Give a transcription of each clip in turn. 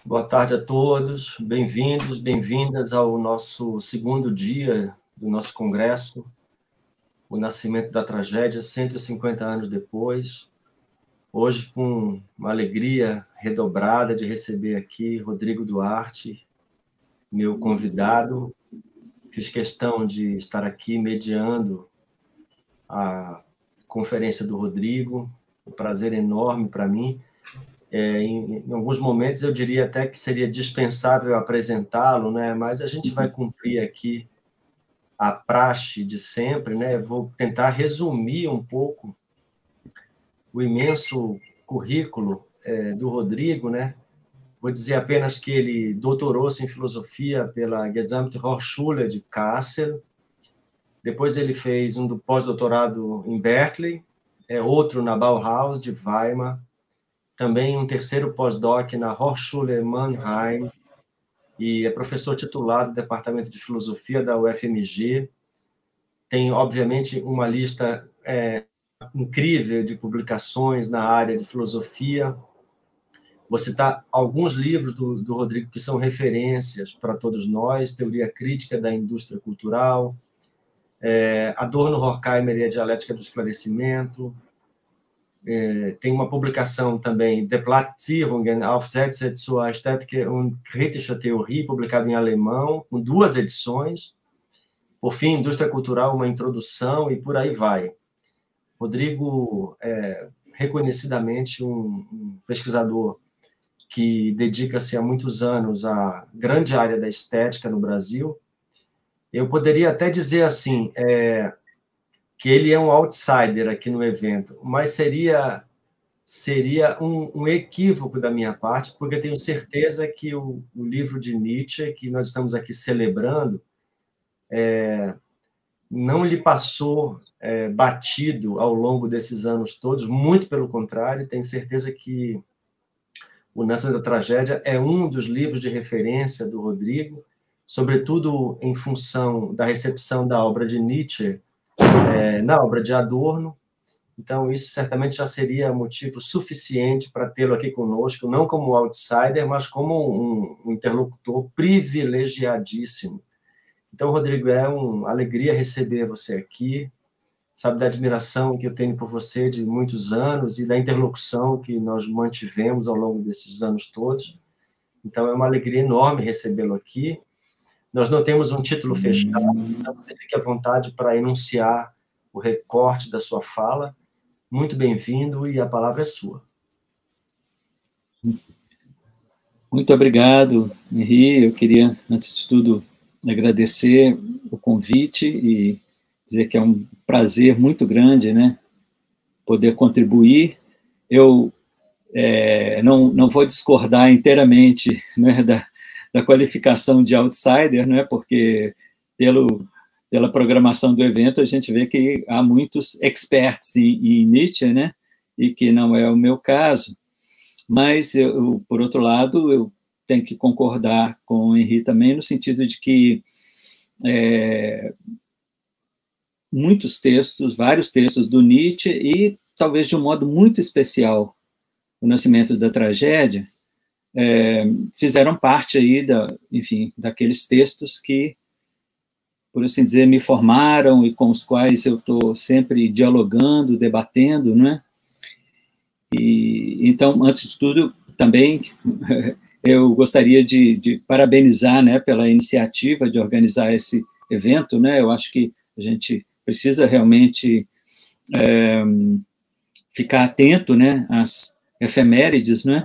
Boa tarde a todos, bem-vindos, bem-vindas ao nosso segundo dia do nosso congresso, O Nascimento da Tragédia, 150 anos depois. Hoje, com uma alegria redobrada de receber aqui Rodrigo Duarte, meu convidado. Fiz questão de estar aqui mediando a conferência do Rodrigo, um prazer enorme para mim. Em alguns momentos eu diria até que seria dispensável apresentá-lo, né? Mas a gente vai cumprir aqui a praxe de sempre, né? Vou tentar resumir um pouco o imenso currículo do Rodrigo, né? Vou dizer apenas que ele doutorou-se em filosofia pela Gesamthochschule de Kassel, depois ele fez um pós-doutorado em Berkeley, outro na Bauhaus de Weimar, também um terceiro pós-doc na Hochschule Mannheim, e é professor titular do Departamento de Filosofia da UFMG. Tem, obviamente, uma lista incrível de publicações na área de filosofia. Vou citar alguns livros do Rodrigo que são referências para todos nós: Teoria Crítica da Indústria Cultural, Adorno, Horkheimer e a Dialética do Esclarecimento. Tem uma publicação também, De Platzierungen, Aufsätze zur Ästhetik und kritischer Theorie, publicado em alemão, com 2 edições. Por fim, Indústria Cultural, uma introdução, e por aí vai. Rodrigo é reconhecidamente um pesquisador que dedica-se há muitos anos à grande área da estética no Brasil. Eu poderia até dizer assim, que ele é um outsider aqui no evento, mas seria um equívoco da minha parte, porque eu tenho certeza que o livro de Nietzsche, que nós estamos aqui celebrando, não lhe passou batido ao longo desses anos todos, muito pelo contrário. Tenho certeza que O Nascimento da Tragédia é um dos livros de referência do Rodrigo, sobretudo em função da recepção da obra de Nietzsche na obra de Adorno. Então, isso certamente já seria motivo suficiente para tê-lo aqui conosco, não como outsider, mas como um interlocutor privilegiadíssimo. Então, Rodrigo, é uma alegria receber você aqui, sabe da admiração que eu tenho por você de muitos anos e da interlocução que nós mantivemos ao longo desses anos todos. Então, é uma alegria enorme recebê-lo aqui. Nós não temos um título fechado, então você fique à vontade para enunciar o recorte da sua fala. Muito bem-vindo, e a palavra é sua. Muito obrigado, Henri. Eu queria, antes de tudo, agradecer o convite e dizer que é um prazer muito grande, né, poder contribuir. Eu não vou discordar inteiramente, né, da qualificação de outsider, né, porque pela programação do evento a gente vê que há muitos experts em Nietzsche, né, e que não é o meu caso. Mas, por outro lado, eu tenho que concordar com o Henri também, no sentido de que muitos textos, vários textos do Nietzsche, e talvez de um modo muito especial, O Nascimento da Tragédia, fizeram parte aí, enfim, daqueles textos que, por assim dizer, me formaram e com os quais eu estou sempre dialogando, debatendo, né? E, então, antes de tudo, também eu gostaria de parabenizar, né, pela iniciativa de organizar esse evento, né? Eu acho que a gente precisa realmente ficar atento, né, às efemérides, né?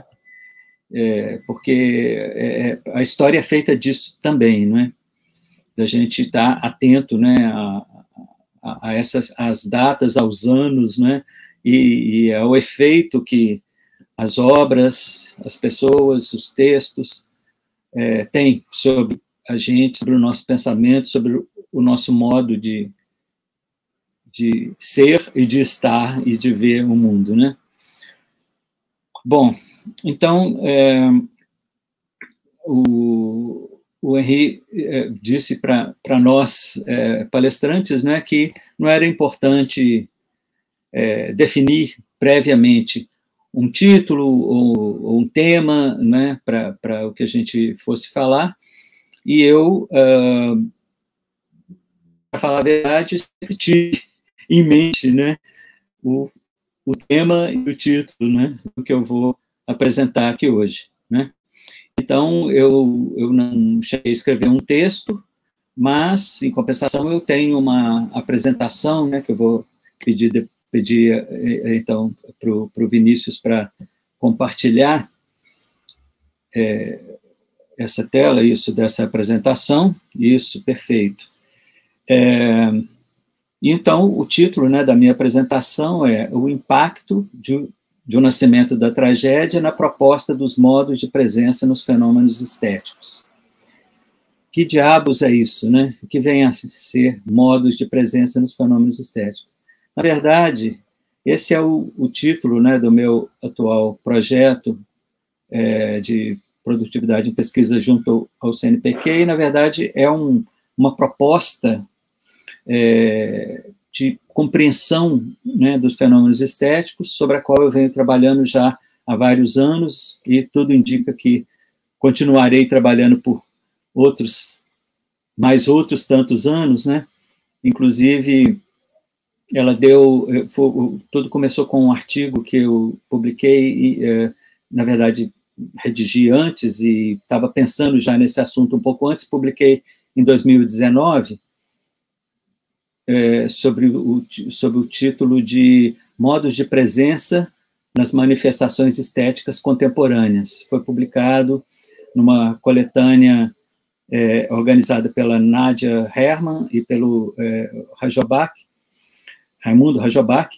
Porque a história é feita disso também, não é? Da gente estar atento, né, a essas as datas, aos anos, né, e ao efeito que as obras, as pessoas, os textos têm sobre a gente, sobre o nosso pensamento, sobre o nosso modo de ser e de estar e de ver o mundo, né? Bom, então, o Henri disse para nós, palestrantes, né, que não era importante definir previamente um título ou um tema, né, para o que a gente fosse falar, e eu, para falar a verdade, sempre tive em mente, né, o tema e o título, né, do que eu vou apresentar aqui hoje, né. Então, eu não cheguei a escrever um texto, mas, em compensação, eu tenho uma apresentação, né, que eu vou pedir então, para o Vinícius para compartilhar essa tela, isso, dessa apresentação, isso, perfeito. Então, o título, né, da minha apresentação é O Impacto de um Nascimento da Tragédia na Proposta dos Modos de Presença nos Fenômenos Estéticos. Que diabos é isso, né? O que vem a ser modos de presença nos fenômenos estéticos? Na verdade, esse é o título, né, do meu atual projeto de produtividade em pesquisa junto ao CNPq, e, na verdade, é uma proposta de compreensão, né, dos fenômenos estéticos, sobre a qual eu venho trabalhando já há vários anos, e tudo indica que continuarei trabalhando por mais outros tantos anos, né? Inclusive, tudo começou com um artigo que eu publiquei, e, na verdade, redigi antes, e estava pensando já nesse assunto um pouco antes, publiquei em 2019, sobre o título de Modos de Presença nas Manifestações Estéticas Contemporâneas. Foi publicado numa coletânea organizada pela Nádia Hermann e pelo Raimundo Rajobach,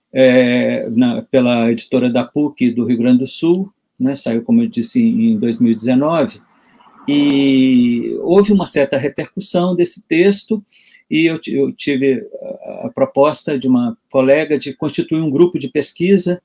pela editora da PUC do Rio Grande do Sul, né, saiu, como eu disse, em 2019, e houve uma certa repercussão desse texto, e eu tive a proposta de uma colega de constituir um grupo de pesquisa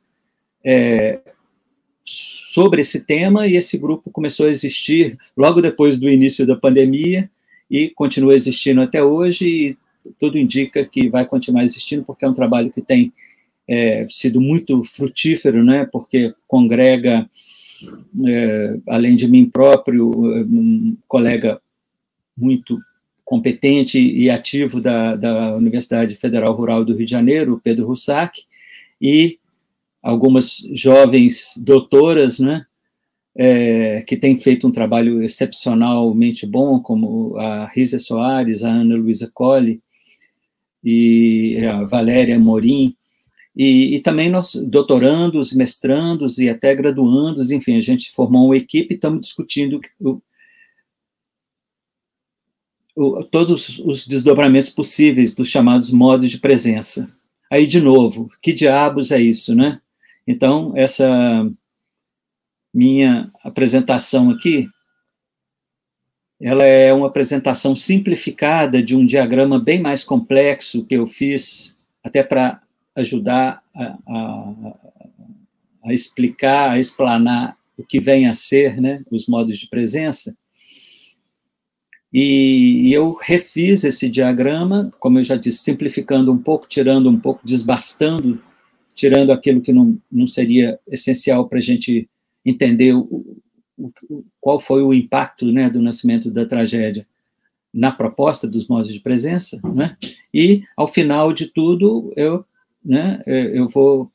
sobre esse tema, e esse grupo começou a existir logo depois do início da pandemia, e continua existindo até hoje, e tudo indica que vai continuar existindo, porque é um trabalho que tem sido muito frutífero, né, porque congrega, além de mim próprio, um colega muito competente e ativo da Universidade Federal Rural do Rio de Janeiro, Pedro Russac, e algumas jovens doutoras, né, que têm feito um trabalho excepcionalmente bom, como a Rízia Soares, a Ana Luísa Colli e a Valéria Morim, e também nós, doutorandos, mestrandos e até graduandos, enfim, a gente formou uma equipe e estamos discutindo todos os desdobramentos possíveis dos chamados modos de presença. Aí, de novo, que diabos é isso, né? Então, essa minha apresentação aqui, ela é uma apresentação simplificada de um diagrama bem mais complexo que eu fiz, até para ajudar a explicar, a explanar o que vem a ser, né, os modos de presença. E eu refiz esse diagrama, como eu já disse, simplificando um pouco, tirando um pouco, desbastando, tirando aquilo que não seria essencial para a gente entender qual foi o impacto, né, do nascimento da tragédia na proposta dos modos de presença, né? E, ao final de tudo, eu vou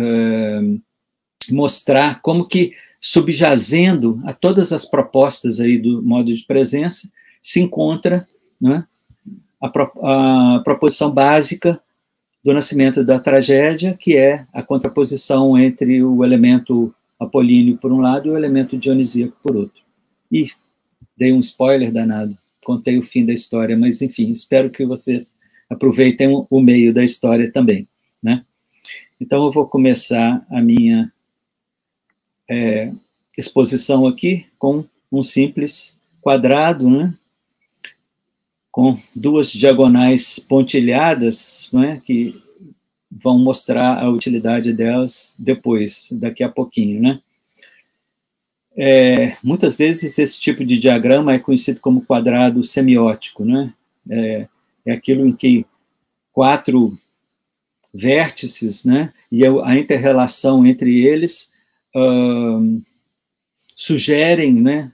mostrar como que, subjazendo a todas as propostas aí do modo de presença, se encontra, né, a proposição básica do nascimento da tragédia, que é a contraposição entre o elemento apolíneo por um lado e o elemento dionisíaco por outro. E dei um spoiler danado, contei o fim da história, mas, enfim, espero que vocês aproveitem o meio da história também, né? Então, eu vou começar a minha exposição aqui com um simples quadrado, né, com duas diagonais pontilhadas, né, que vão mostrar a utilidade delas depois, daqui a pouquinho, né. Muitas vezes esse tipo de diagrama é conhecido como quadrado semiótico, né, é aquilo em que 4 vértices, né, e a inter-relação entre eles sugerem, né,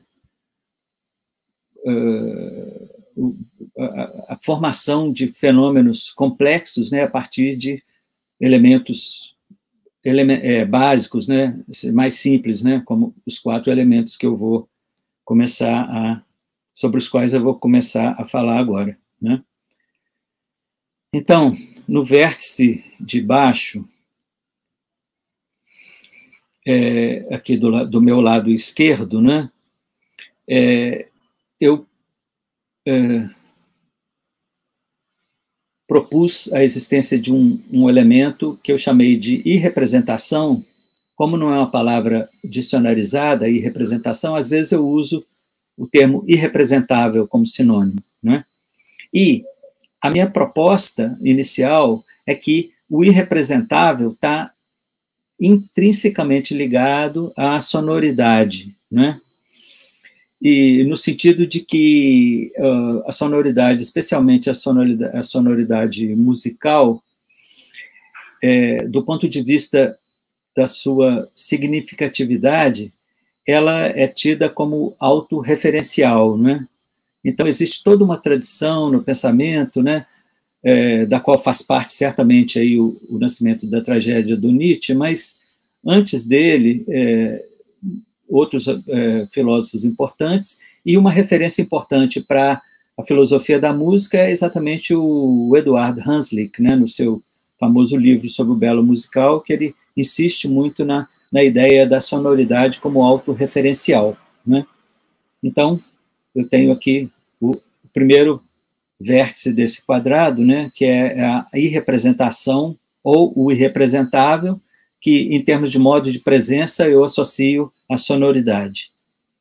a formação de fenômenos complexos, né, a partir de elementos básicos, né, mais simples, né, como os 4 elementos que eu vou sobre os quais eu vou começar a falar agora, né. Então, no vértice de baixo, aqui do meu lado esquerdo, né, eu propus a existência de um elemento que eu chamei de irrepresentação. Como não é uma palavra dicionarizada, irrepresentação, às vezes eu uso o termo irrepresentável como sinônimo, né? E a minha proposta inicial é que o irrepresentável está intrinsecamente ligado à sonoridade, né? E no sentido de que a sonoridade, especialmente a sonoridade musical, do ponto de vista da sua significatividade, ela é tida como autorreferencial, né? Então, existe toda uma tradição no pensamento, né, da qual faz parte, certamente, aí o nascimento da tragédia do Nietzsche, mas, antes dele, outros filósofos importantes, e uma referência importante para a filosofia da música é exatamente o Eduard Hanslick, né, no seu famoso livro sobre o belo musical, que ele insiste muito na ideia da sonoridade como autorreferencial, né? Então, eu tenho aqui o primeiro vértice desse quadrado, né, que é a irrepresentação ou o irrepresentável, que, em termos de modo de presença, eu associo à sonoridade.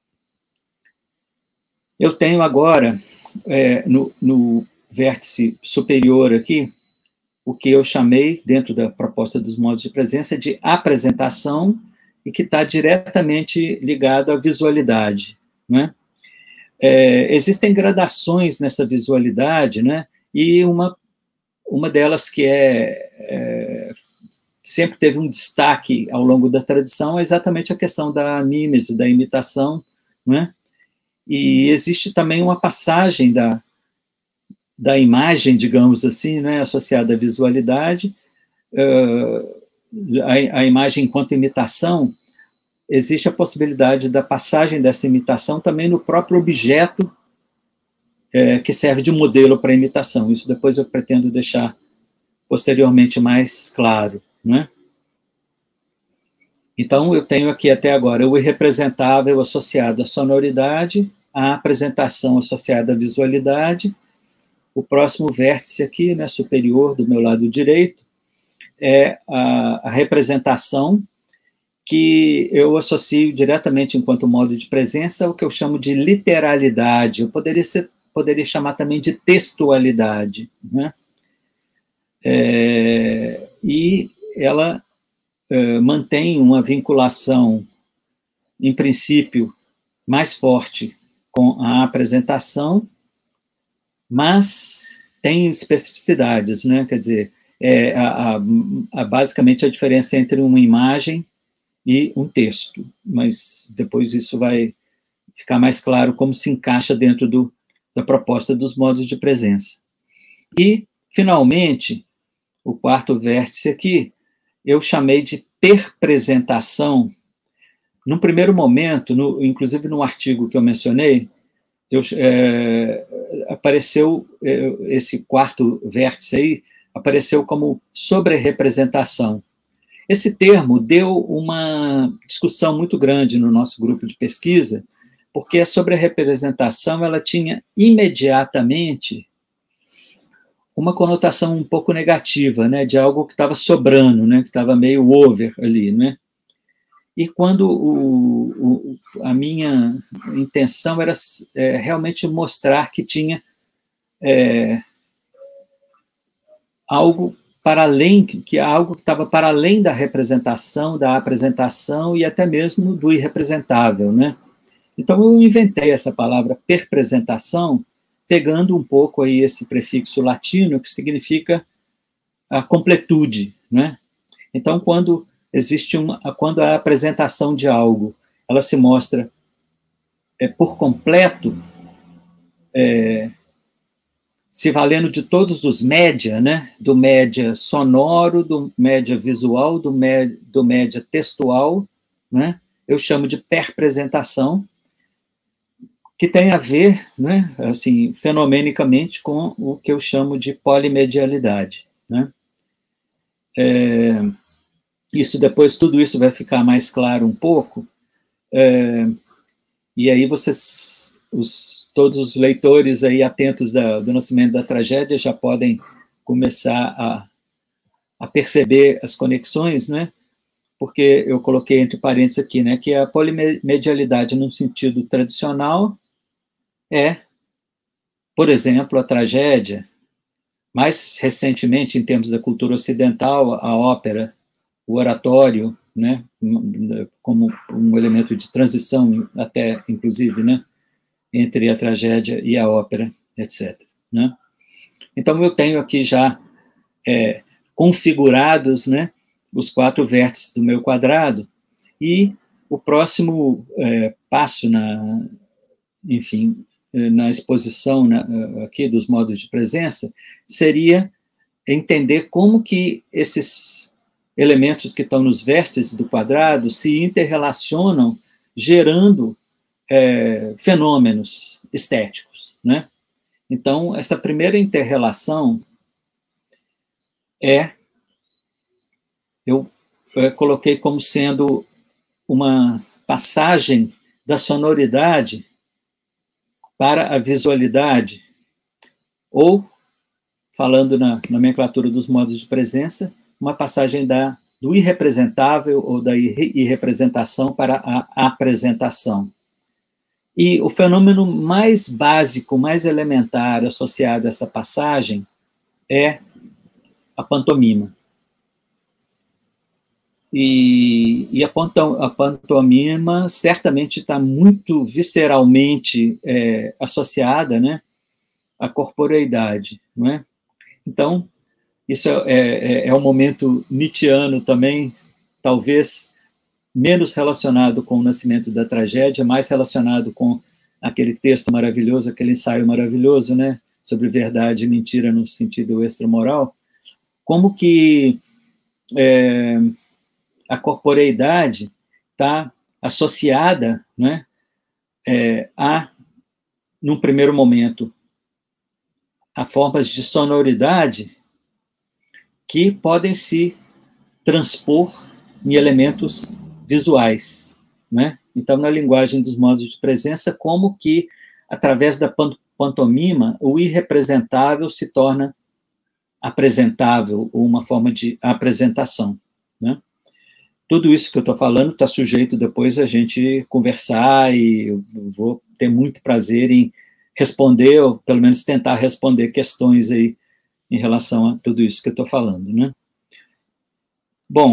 Eu tenho agora, no vértice superior aqui, o que eu chamei, dentro da proposta dos modos de presença, de apresentação, e que está diretamente ligado à visualidade, né? Existem gradações nessa visualidade, né? E uma delas que sempre teve um destaque ao longo da tradição é exatamente a questão da mímese, da imitação, né? E existe também uma passagem da imagem, digamos assim, né, associada à visualidade, a imagem enquanto imitação. Existe a possibilidade da passagem dessa imitação também no próprio objeto que serve de modelo para a imitação. Isso depois eu pretendo deixar posteriormente mais claro, né? Então, eu tenho aqui até agora o irrepresentável associado à sonoridade, a apresentação associada à visualidade. O próximo vértice aqui, né, superior, do meu lado direito, é a representação, que eu associo diretamente, enquanto modo de presença, ao que eu chamo de literalidade. Eu poderia chamar também de textualidade, né? E ela mantém uma vinculação, em princípio, mais forte com a apresentação, mas tem especificidades, né? Quer dizer, basicamente a diferença entre uma imagem e um texto, mas depois isso vai ficar mais claro como se encaixa dentro da proposta dos modos de presença. E, finalmente, o quarto vértice aqui, eu chamei de perpresentação. Num primeiro momento, inclusive no artigo que eu mencionei, apareceu esse quarto vértice aí, apareceu como sobre-representação. Esse termo deu uma discussão muito grande no nosso grupo de pesquisa, porque a sobre-representação ela tinha imediatamente uma conotação um pouco negativa, né, de algo que estava sobrando, né, que estava meio over ali, né? E quando a minha intenção era realmente mostrar que tinha algo para além, algo que estava para além da representação, da apresentação e até mesmo do irrepresentável, né? Então eu inventei essa palavra perpresentação, pegando um pouco aí esse prefixo latino que significa a completude, né? Então quando existe quando a apresentação de algo, ela se mostra por completo, se valendo de todos os média, né? Do média sonoro, do média visual, do média textual, né? Eu chamo de perpresentação, que tem a ver, né, assim, fenomenicamente com o que eu chamo de polimedialidade, né? Tudo isso vai ficar mais claro um pouco, e aí todos os leitores aí atentos do Nascimento da Tragédia já podem começar a perceber as conexões, né? Porque eu coloquei entre parênteses aqui, né, que a polimedialidade no sentido tradicional por exemplo, a tragédia, mais recentemente, em termos da cultura ocidental, a ópera, o oratório, né, como um elemento de transição, até, inclusive, né, entre a tragédia e a ópera, etc. Né? Então, eu tenho aqui já configurados, né, os 4 vértices do meu quadrado, e o próximo passo na exposição aqui dos modos de presença, seria entender como que esses elementos que estão nos vértices do quadrado se interrelacionam, gerando fenômenos estéticos, né? Então, essa primeira interrelação eu coloquei como sendo uma passagem da sonoridade para a visualidade, ou, falando na nomenclatura dos modos de presença, uma passagem do irrepresentável ou da irrepresentação para a apresentação. E o fenômeno mais básico, mais elementar associado a essa passagem é a pantomima. E a pantomima certamente está muito visceralmente associada, né, à corporeidade, não é? Então, isso é um momento nietzschiano também, talvez menos relacionado com o Nascimento da Tragédia, mais relacionado com aquele texto maravilhoso, aquele ensaio maravilhoso, né, sobre verdade e mentira no sentido extramoral, como que a corporeidade está associada, né, num primeiro momento, a formas de sonoridade que podem se transpor em elementos visuais, né? Então, na linguagem dos modos de presença, como que, através da pantomima, o irrepresentável se torna apresentável, ou uma forma de apresentação, né? Tudo isso que eu estou falando está sujeito depois a gente conversar, e eu vou ter muito prazer em responder, ou pelo menos tentar responder questões aí em relação a tudo isso que eu estou falando, né? Bom,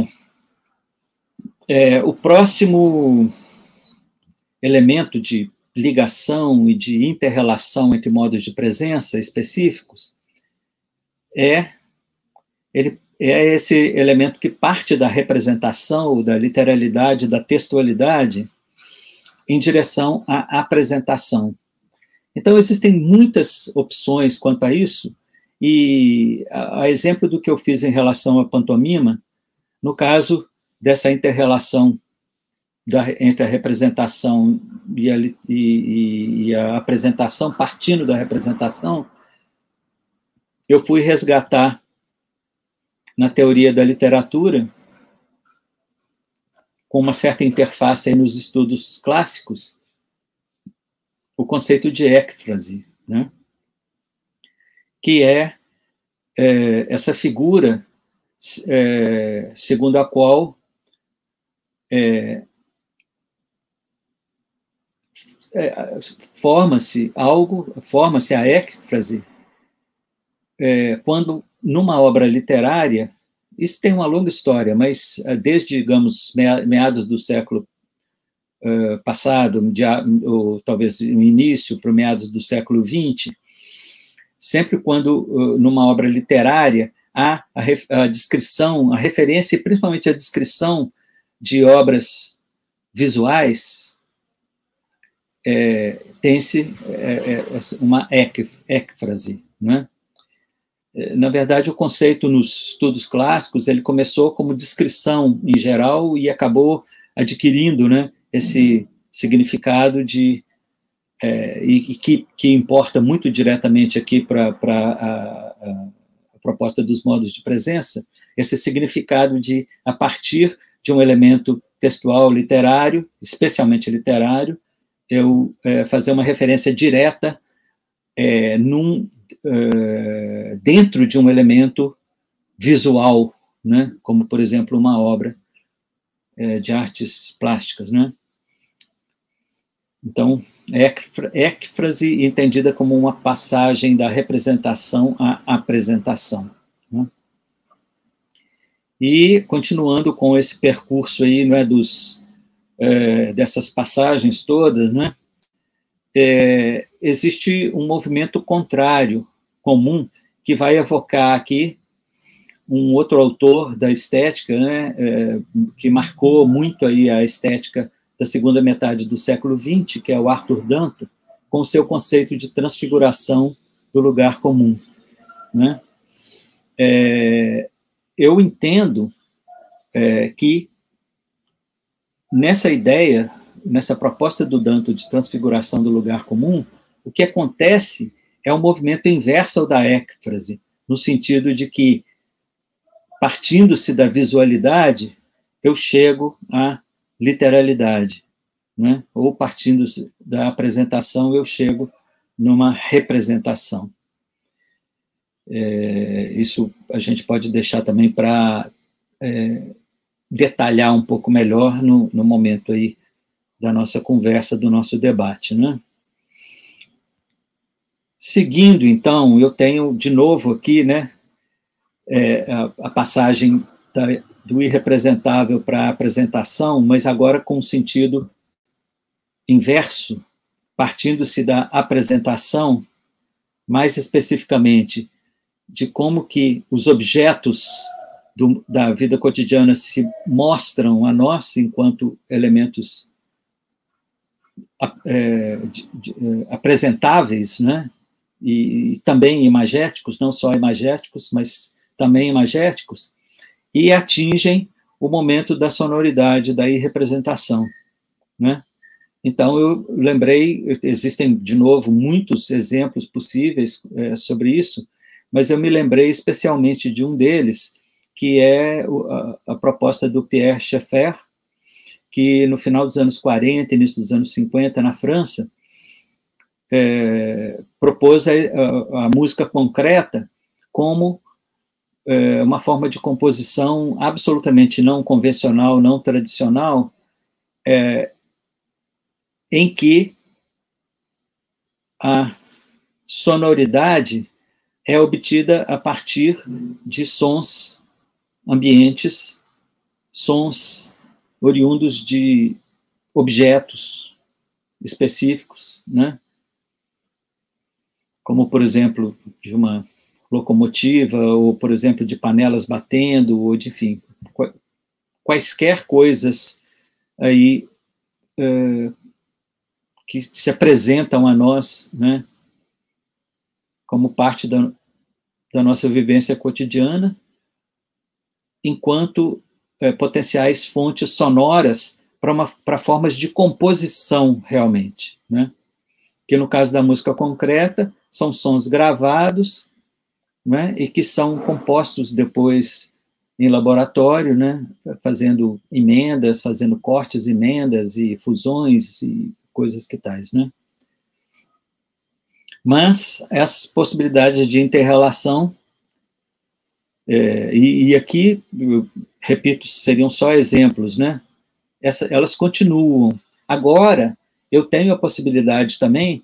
o próximo elemento de ligação e de inter-relação entre modos de presença específicos é esse elemento que parte da representação, da literalidade, da textualidade, em direção à apresentação. Então, existem muitas opções quanto a isso, e a exemplo do que eu fiz em relação à pantomima, no caso dessa inter-relação entre a representação e a apresentação, partindo da representação, eu fui resgatar na teoria da literatura, com uma certa interface aí nos estudos clássicos, o conceito de écfrase, né? Que essa figura segundo a qual forma-se a écfrase quando, numa obra literária, isso tem uma longa história, mas desde, digamos, meados do século passado, ou talvez no início, para meados do século XX, sempre quando, numa obra literária, a descrição, a referência e principalmente a descrição de obras visuais, tem-se uma écfrase, né? Na verdade, o conceito nos estudos clássicos, ele começou como descrição em geral e acabou adquirindo, né, esse significado que importa muito diretamente aqui para a proposta dos modos de presença, esse significado de, a partir de um elemento textual literário, especialmente literário, eu fazer uma referência direta dentro de um elemento visual, né? Como, por exemplo, uma obra de artes plásticas, né? Então, écfrase entendida como uma passagem da representação à apresentação, né? E, continuando com esse percurso aí, não é, dessas passagens todas, né? Existe um movimento contrário, comum, que vai evocar aqui um outro autor da estética, né, que marcou muito aí a estética da segunda metade do século XX, que é o Arthur Danto, com o seu conceito de transfiguração do lugar comum, né? Eu entendo que nessa ideia, nessa proposta do Danto de transfiguração do lugar comum, o que acontece é um movimento inverso ao da écfrase, no sentido de que, partindo-se da visualidade, eu chego à literalidade, né? Ou partindo-se da apresentação, eu chego numa representação. Isso a gente pode deixar também para detalhar um pouco melhor no momento aí da nossa conversa, do nosso debate, né? Seguindo, então, eu tenho de novo aqui, né, a passagem do irrepresentável para a apresentação, mas agora com um sentido inverso, partindo-se da apresentação, mais especificamente, de como que os objetos da vida cotidiana se mostram a nós enquanto elementos apresentáveis, né? E também imagéticos, não só imagéticos, mas também imagéticos, e atingem o momento da sonoridade, da irrepresentação, né? Então, eu lembrei, existem, de novo, muitos exemplos possíveis sobre isso, mas eu me lembrei especialmente de um deles, que é a proposta do Pierre Schaeffer, que no final dos anos 40, início dos anos 50, na França, propôs a música concreta como uma forma de composição absolutamente não convencional, não tradicional, em que a sonoridade é obtida a partir de sons ambientes, sons oriundos de objetos específicos, né? Como, por exemplo, de uma locomotiva, ou, por exemplo, de panelas batendo, ou de, enfim, quaisquer coisas aí que se apresentam a nós, né, como parte da nossa vivência cotidiana, enquanto potenciais fontes sonoras para formas de composição, realmente, né? Que no caso da música concreta, são sons gravados, né, e que são compostos depois em laboratório, né, fazendo emendas, fazendo cortes, emendas e fusões e coisas que tais, né? Mas essas possibilidades de inter-relação, e aqui, eu repito, seriam só exemplos, né? Elas continuam. Agora, eu tenho a possibilidade também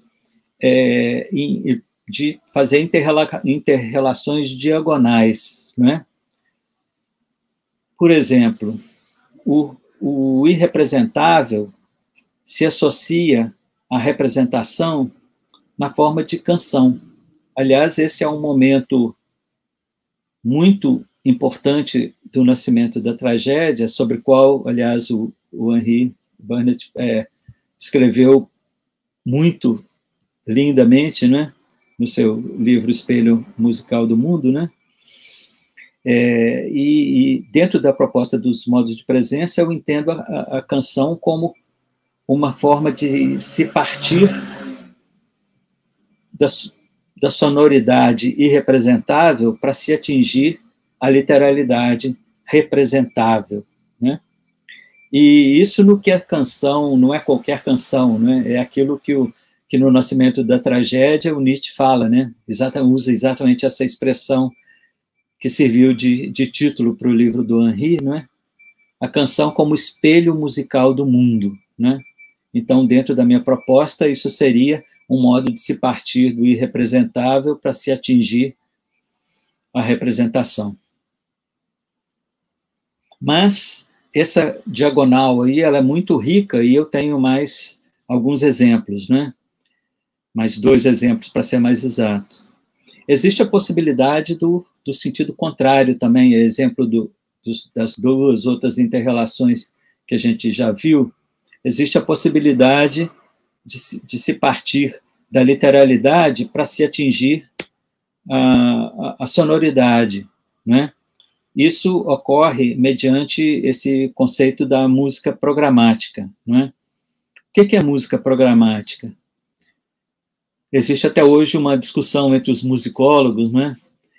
de fazer inter-relações diagonais, né? Por exemplo, o irrepresentável se associa à representação na forma de canção. Aliás, esse é um momento muito importante do nascimento da tragédia, sobre o qual, aliás, o Henry Burnett escreveu muito lindamente, né, no seu livro Espelho Musical do Mundo, né, e dentro da proposta dos modos de presença, eu entendo a canção como uma forma de se partir da sonoridade irrepresentável para se atingir a literalidade representável, né? E isso no que é canção, não é qualquer canção, né? É aquilo que no Nascimento da Tragédia o Nietzsche fala, né? Usa exatamente essa expressão que serviu de título para o livro do Henry, né? A canção como espelho musical do mundo, né? Então, dentro da minha proposta, isso seria um modo de se partir do irrepresentável para se atingir a representação. Mas essa diagonal aí, ela é muito rica e eu tenho mais alguns exemplos, né? Mais 2 exemplos para ser mais exato. Existe a possibilidade do sentido contrário também, exemplo das 2 outras interrelações que a gente já viu. Existe a possibilidade de se partir da literalidade para se atingir a sonoridade, né? Isso ocorre mediante esse conceito da música programática, né? O que é música programática? Existe até hoje uma discussão entre os musicólogos, né?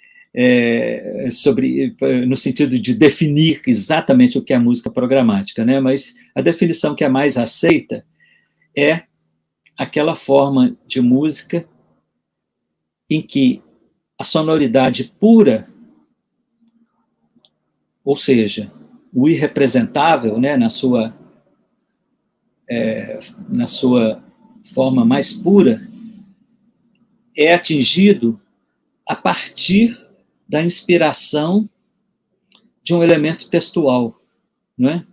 No sentido de definir exatamente o que é música programática, né? Mas a definição que é mais aceita é aquela forma de música em que a sonoridade pura, ou seja, o irrepresentável, né, na sua forma mais pura, é atingido a partir da inspiração de um elemento textual, não é?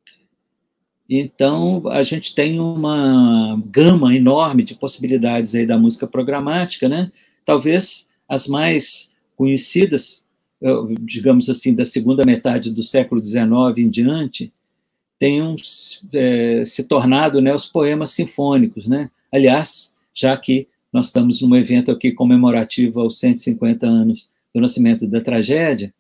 Então, a gente tem uma gama enorme de possibilidades aí da música programática, né? Talvez as mais conhecidas, digamos assim, da segunda metade do século XIX em diante, tenham se tornado, né, os poemas sinfônicos, né? Aliás, já que nós estamos num evento aqui comemorativo aos 150 anos do nascimento da tragédia,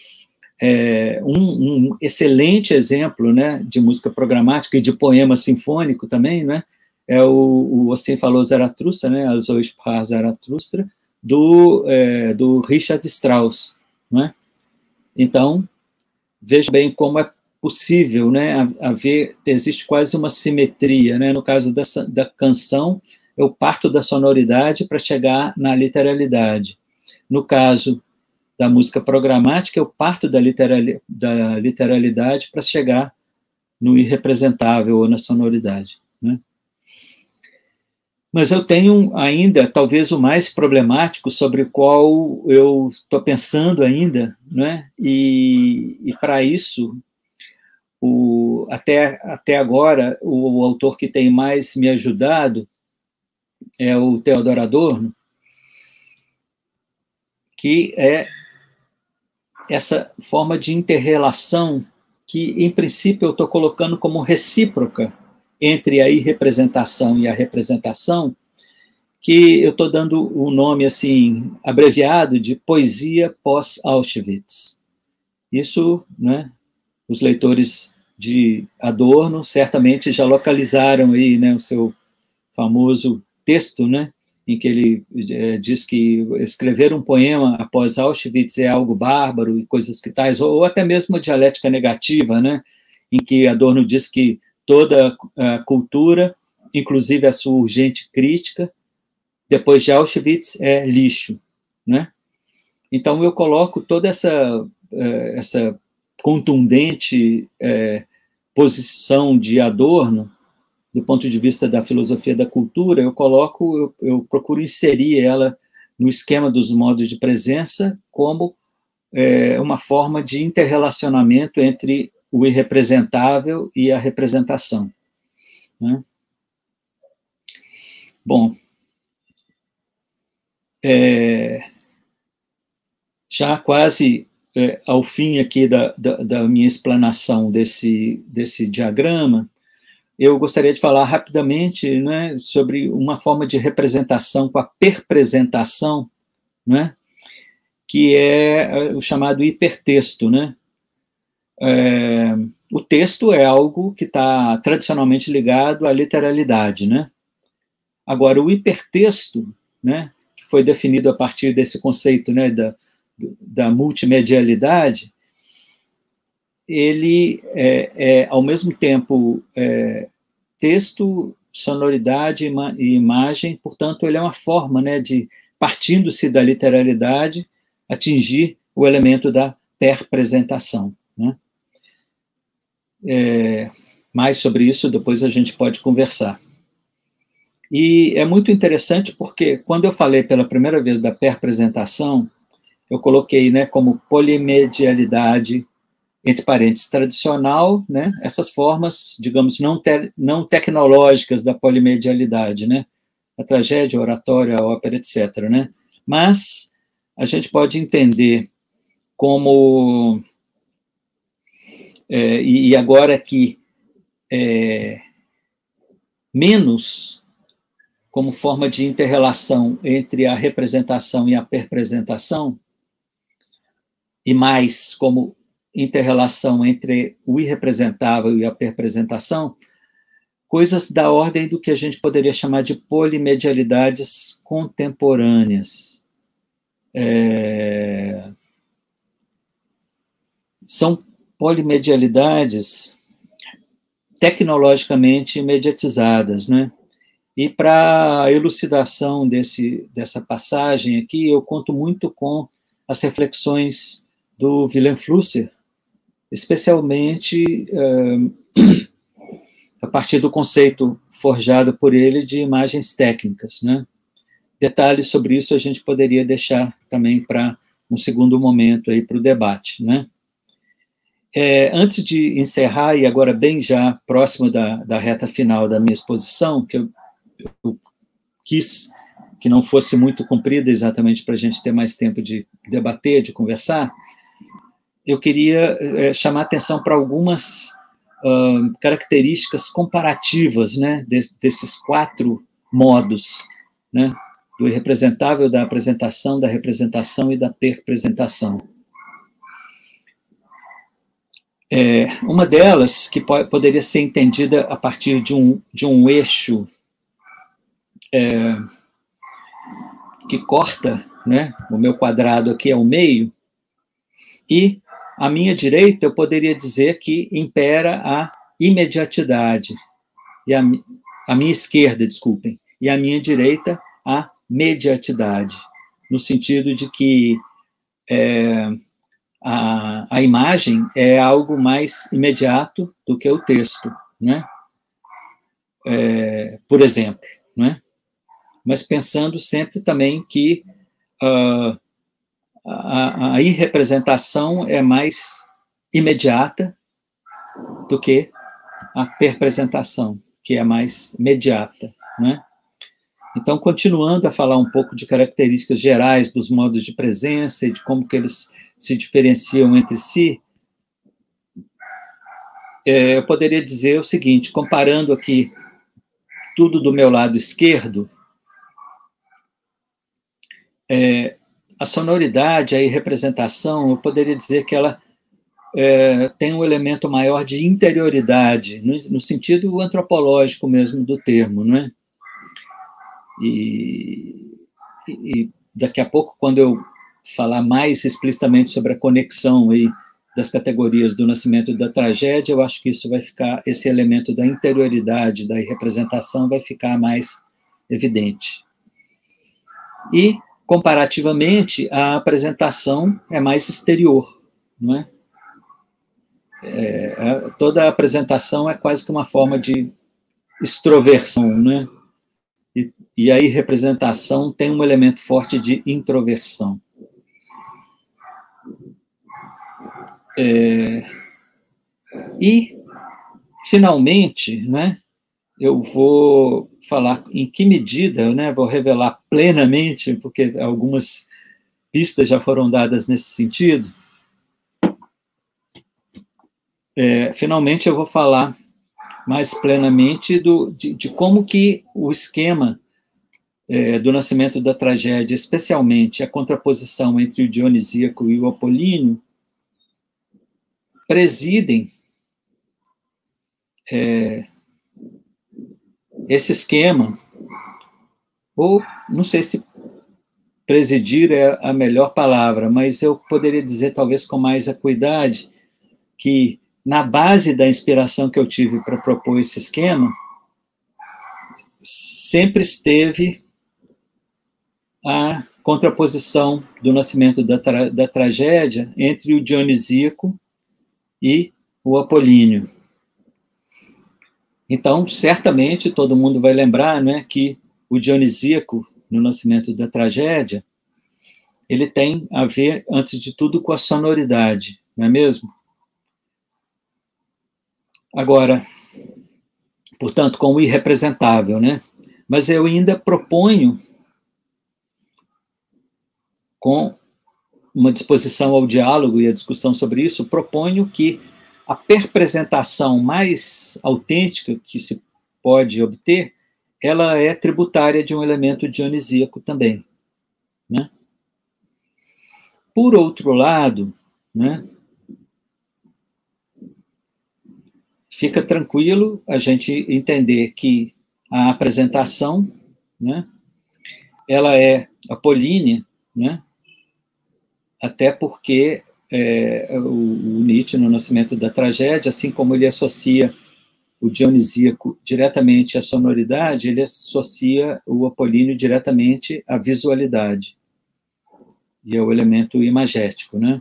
um excelente exemplo, né, de música programática e de poema sinfônico também, né, é o Assim Falou Zaratustra, né, Also sprach Zaratustra, do Richard Strauss, né? Então, veja bem como é possível, né, existe quase uma simetria, né? No caso da canção, eu parto da sonoridade para chegar na literalidade. No caso da música programática, eu parto da literalidade para chegar no irrepresentável ou na sonoridade, né? Mas eu tenho ainda, talvez, o mais problemático, sobre o qual eu estou pensando ainda, né? E para isso, até agora, o autor que tem mais me ajudado é o Theodor Adorno, que é essa forma de interrelação que, em princípio, eu estou colocando como recíproca entre a irrepresentação e a representação, que eu estou dando o nome assim abreviado de poesia pós-Auschwitz. Isso, né, os leitores de Adorno certamente já localizaram aí, né, o seu famoso texto, né, em que ele diz que escrever um poema após Auschwitz é algo bárbaro e coisas que tais, ou até mesmo a dialética negativa, né, em que Adorno diz que toda a cultura, inclusive a sua urgente crítica, depois de Auschwitz é lixo, né? Então eu coloco toda essa contundente posição de Adorno do ponto de vista da filosofia da cultura, eu procuro inserir ela no esquema dos modos de presença como uma forma de interrelacionamento entre o irrepresentável e a representação, né? Bom, já quase ao fim aqui da minha explanação desse diagrama, eu gostaria de falar rapidamente, né, sobre uma forma de representação com a perpresentação, né, que é o chamado hipertexto, né? O texto é algo que está tradicionalmente ligado à literalidade, né? Agora, o hipertexto, né, que foi definido a partir desse conceito, né, da multimedialidade, ele ao mesmo tempo, texto, sonoridade e imagem, portanto, ele é uma forma, né, de, partindo-se da literalidade, atingir o elemento da perpresentação, né? Mais sobre isso depois a gente pode conversar. E é muito interessante porque, quando eu falei pela primeira vez da perpresentação, eu coloquei, né, como polimedialidade, entre parênteses, tradicional, né, essas formas, digamos, não tecnológicas da polimedialidade, né, a tragédia, a oratória, a ópera, etc., né, mas a gente pode entender como, e agora aqui, menos como forma de inter-relação entre a representação e a perpresentação, e mais como inter-relação entre o irrepresentável e a perpresentação, coisas da ordem do que a gente poderia chamar de polimedialidades contemporâneas. São polimedialidades tecnologicamente mediatizadas, né? E para a elucidação dessa passagem aqui, eu conto muito com as reflexões do Wilhelm Flusser, especialmente a partir do conceito forjado por ele de imagens técnicas, né? Detalhes sobre isso a gente poderia deixar também para um segundo momento aí para o debate, né? Antes de encerrar, e agora bem já próximo da reta final da minha exposição, que eu quis que não fosse muito comprida exatamente para a gente ter mais tempo de debater, de conversar, eu queria chamar atenção para algumas características comparativas, né, desses 4 modos, né, do irrepresentável, da apresentação, da representação e da perpresentação. Uma delas, que poderia ser entendida a partir de um eixo que corta, né, o meu quadrado aqui ao meio, e à minha direita eu poderia dizer que impera a imediatidade, e a minha esquerda, desculpem, e à minha direita a mediatidade, no sentido de que a imagem é algo mais imediato do que o texto, né? Por exemplo, né? Mas pensando sempre também que a irrepresentação é mais imediata do que a perpresentação, que é mais imediata, né? Então, continuando a falar um pouco de características gerais dos modos de presença e de como que eles se diferenciam entre si, eu poderia dizer o seguinte, comparando aqui tudo do meu lado esquerdo, a sonoridade, a representação, eu poderia dizer que ela tem um elemento maior de interioridade, no sentido antropológico mesmo do termo, não é? E daqui a pouco, quando eu falar mais explicitamente sobre a conexão aí das categorias do nascimento e da tragédia, eu acho que isso vai ficar, esse elemento da interioridade, da representação, vai ficar mais evidente. E, comparativamente, a apresentação é mais exterior, não é? Toda a apresentação é quase que uma forma de extroversão, né? E aí representação tem um elemento forte de introversão. E, finalmente, né, eu vou falar em que medida, né, vou revelar plenamente, porque algumas pistas já foram dadas nesse sentido, finalmente eu vou falar mais plenamente de como que o esquema do nascimento da tragédia, especialmente a contraposição entre o dionisíaco e o apolíneo, presidem esse esquema, ou não sei se presidir é a melhor palavra, mas eu poderia dizer, talvez com mais acuidade, que na base da inspiração que eu tive para propor esse esquema, sempre esteve a contraposição do nascimento da tragédia entre o dionisíaco e o apolíneo. Então, certamente, todo mundo vai lembrar, né, que o dionisíaco, no nascimento da tragédia, ele tem a ver, antes de tudo, com a sonoridade, não é mesmo? Agora, portanto, com o irrepresentável, né? Mas eu ainda proponho, com uma disposição ao diálogo e à discussão sobre isso, proponho que a representação mais autêntica que se pode obter, ela é tributária de um elemento dionisíaco também, né? Por outro lado, né, fica tranquilo a gente entender que a apresentação, né, ela é apolínea, né, até porque o Nietzsche, no Nascimento da Tragédia, assim como ele associa o dionisíaco diretamente à sonoridade, ele associa o apolíneo diretamente à visualidade e ao elemento imagético, né?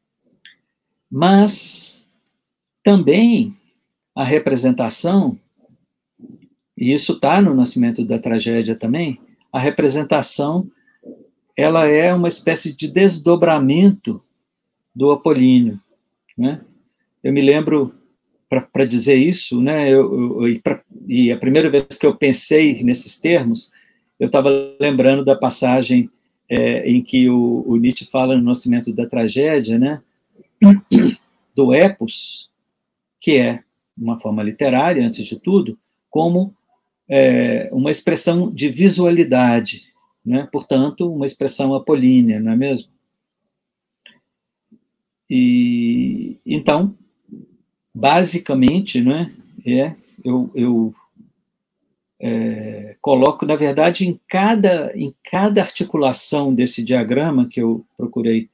Mas também a representação, e isso está no Nascimento da Tragédia também, a representação, ela é uma espécie de desdobramento do apolíneo, né? Eu me lembro, para dizer isso, né, e a primeira vez que eu pensei nesses termos, eu estava lembrando da passagem em que o Nietzsche fala no Nascimento da Tragédia, né, do epos, que é uma forma literária, antes de tudo, como uma expressão de visualidade, né? Portanto, uma expressão apolínea, não é mesmo? E então, basicamente, né, eu coloco, na verdade, em cada articulação desse diagrama que eu procurei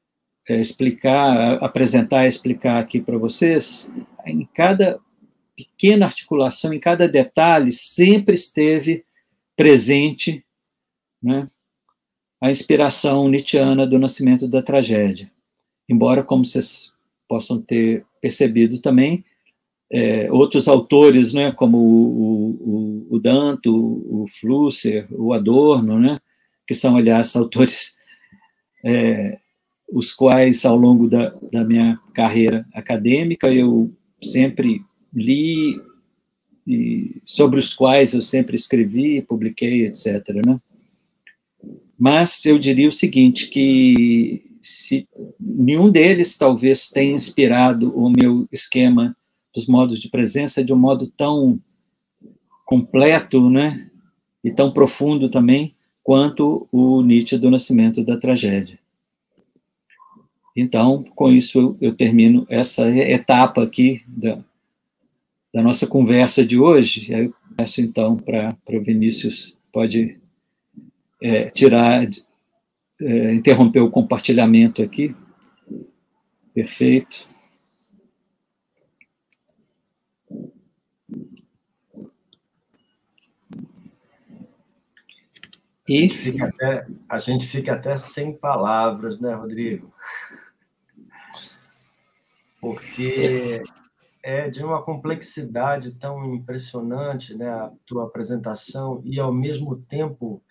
apresentar, explicar aqui para vocês, em cada pequena articulação, em cada detalhe, sempre esteve presente, né, a inspiração nietzschiana do Nascimento da Tragédia. Embora, como vocês possam ter percebido também, outros autores, né, como o Danto, o Flusser, o Adorno, né, que são, aliás, autores os quais, ao longo da minha carreira acadêmica, eu sempre li, e sobre os quais eu sempre escrevi, publiquei, etc., né? Mas eu diria o seguinte, que se nenhum deles talvez tenha inspirado o meu esquema dos modos de presença de um modo tão completo, né, e tão profundo também, quanto o Nietzsche do Nascimento da Tragédia. Então, com isso, eu termino essa etapa aqui da nossa conversa de hoje. Eu peço, então, para o Vinícius, pode interromper o compartilhamento aqui. Perfeito. E a gente fica até sem palavras, né, Rodrigo? Porque é de uma complexidade tão impressionante, né, a tua apresentação, e, ao mesmo tempo,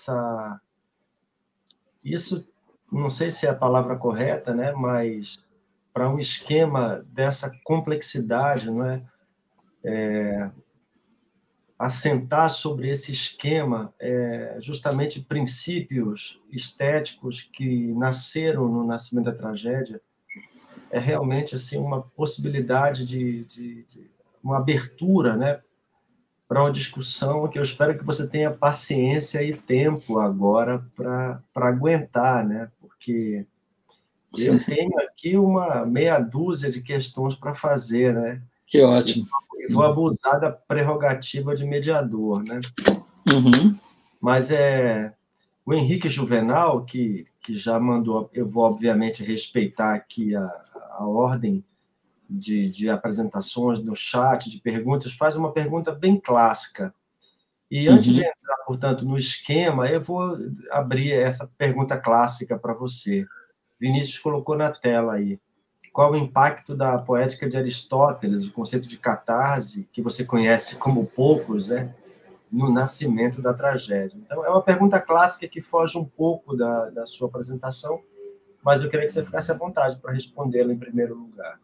isso, não sei se é a palavra correta, né, mas para um esquema dessa complexidade, não é? assentar sobre esse esquema justamente princípios estéticos que nasceram no Nascimento da Tragédia. É realmente assim uma possibilidade de uma abertura, né, para uma discussão que eu espero que você tenha paciência e tempo agora para aguentar, né? Porque eu tenho aqui uma meia dúzia de questões para fazer, né? Que ótimo. E vou abusar da prerrogativa de mediador, né? Uhum. Mas o Henrique Juvenal, que já mandou, eu vou obviamente respeitar aqui a ordem de apresentações no chat, de perguntas, faz uma pergunta bem clássica. E antes de entrar, portanto, no esquema, eu vou abrir essa pergunta clássica para você. Vinícius colocou na tela aí. Qual o impacto da poética de Aristóteles, o conceito de catarse, que você conhece como poucos, né, no nascimento da tragédia? Então, é uma pergunta clássica que foge um pouco da sua apresentação, mas eu queria que você ficasse à vontade para respondê-la em primeiro lugar.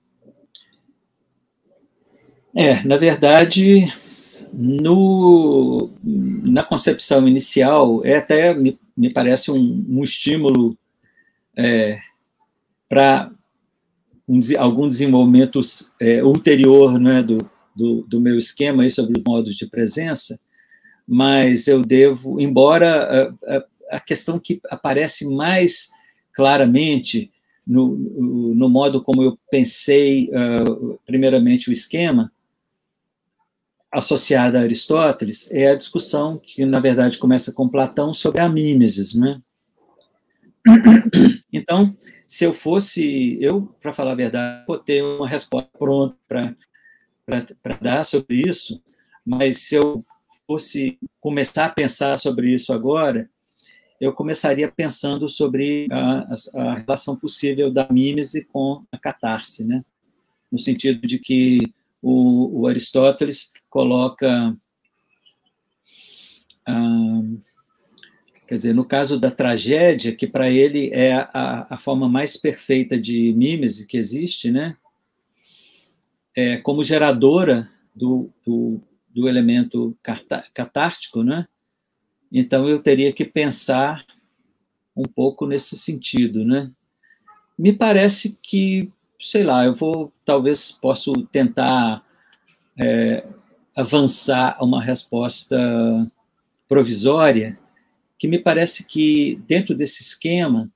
Na verdade, na concepção inicial, até me parece um estímulo para algum desenvolvimento ulterior, né, do meu esquema aí sobre os modos de presença, mas eu devo, embora a questão que aparece mais claramente no modo como eu pensei, primeiramente, o esquema, associada a Aristóteles, é a discussão que, na verdade, começa com Platão sobre a mimesis, né? Então, se eu fosse, para falar a verdade, vou ter uma resposta pronta para dar sobre isso, mas se eu fosse começar a pensar sobre isso agora, eu começaria pensando sobre a relação possível da mímese com a catarse, né? No sentido de que o Aristóteles coloca, quer dizer, no caso da tragédia, que para ele é a forma mais perfeita de mímese que existe, né? Como geradora do elemento catártico, né? Então eu teria que pensar um pouco nesse sentido, né? Me parece que, sei lá, talvez posso tentar avançar a uma resposta provisória, que me parece que, dentro desse esquema,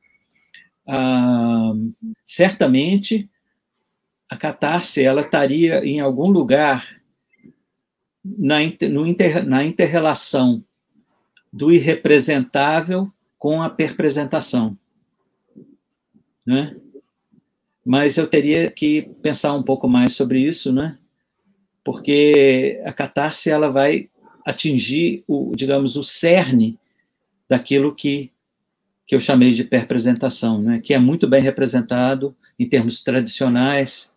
certamente a catarse ela estaria em algum lugar na inter-relação do irrepresentável com a perpresentação, né? Mas eu teria que pensar um pouco mais sobre isso, né? Porque a catarse ela vai atingir digamos, o cerne daquilo que eu chamei de perpresentação, né? Que é muito bem representado em termos tradicionais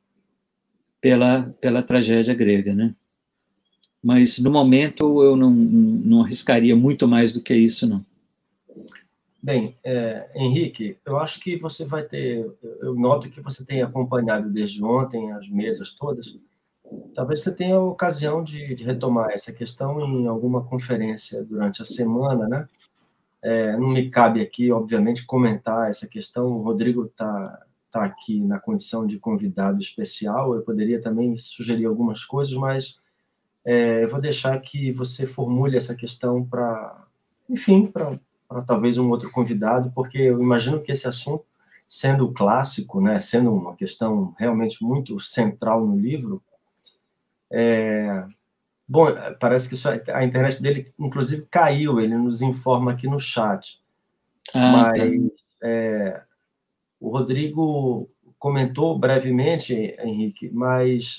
pela tragédia grega, né? Mas no momento eu não arriscaria muito mais do que isso, não. Bem, Henrique, eu acho que você vai ter... Eu noto que você tem acompanhado desde ontem as mesas todas. Talvez você tenha a ocasião de retomar essa questão em alguma conferência durante a semana, né? Não me cabe aqui, obviamente, comentar essa questão. O Rodrigo está aqui na condição de convidado especial. Eu poderia também sugerir algumas coisas, mas eu vou deixar que você formule essa questão para talvez um outro convidado, porque eu imagino que esse assunto, sendo clássico, né, sendo uma questão realmente muito central no livro, bom, parece que a internet dele, inclusive, caiu, ele nos informa aqui no chat. Mas tá. O Rodrigo comentou brevemente, Henrique, mas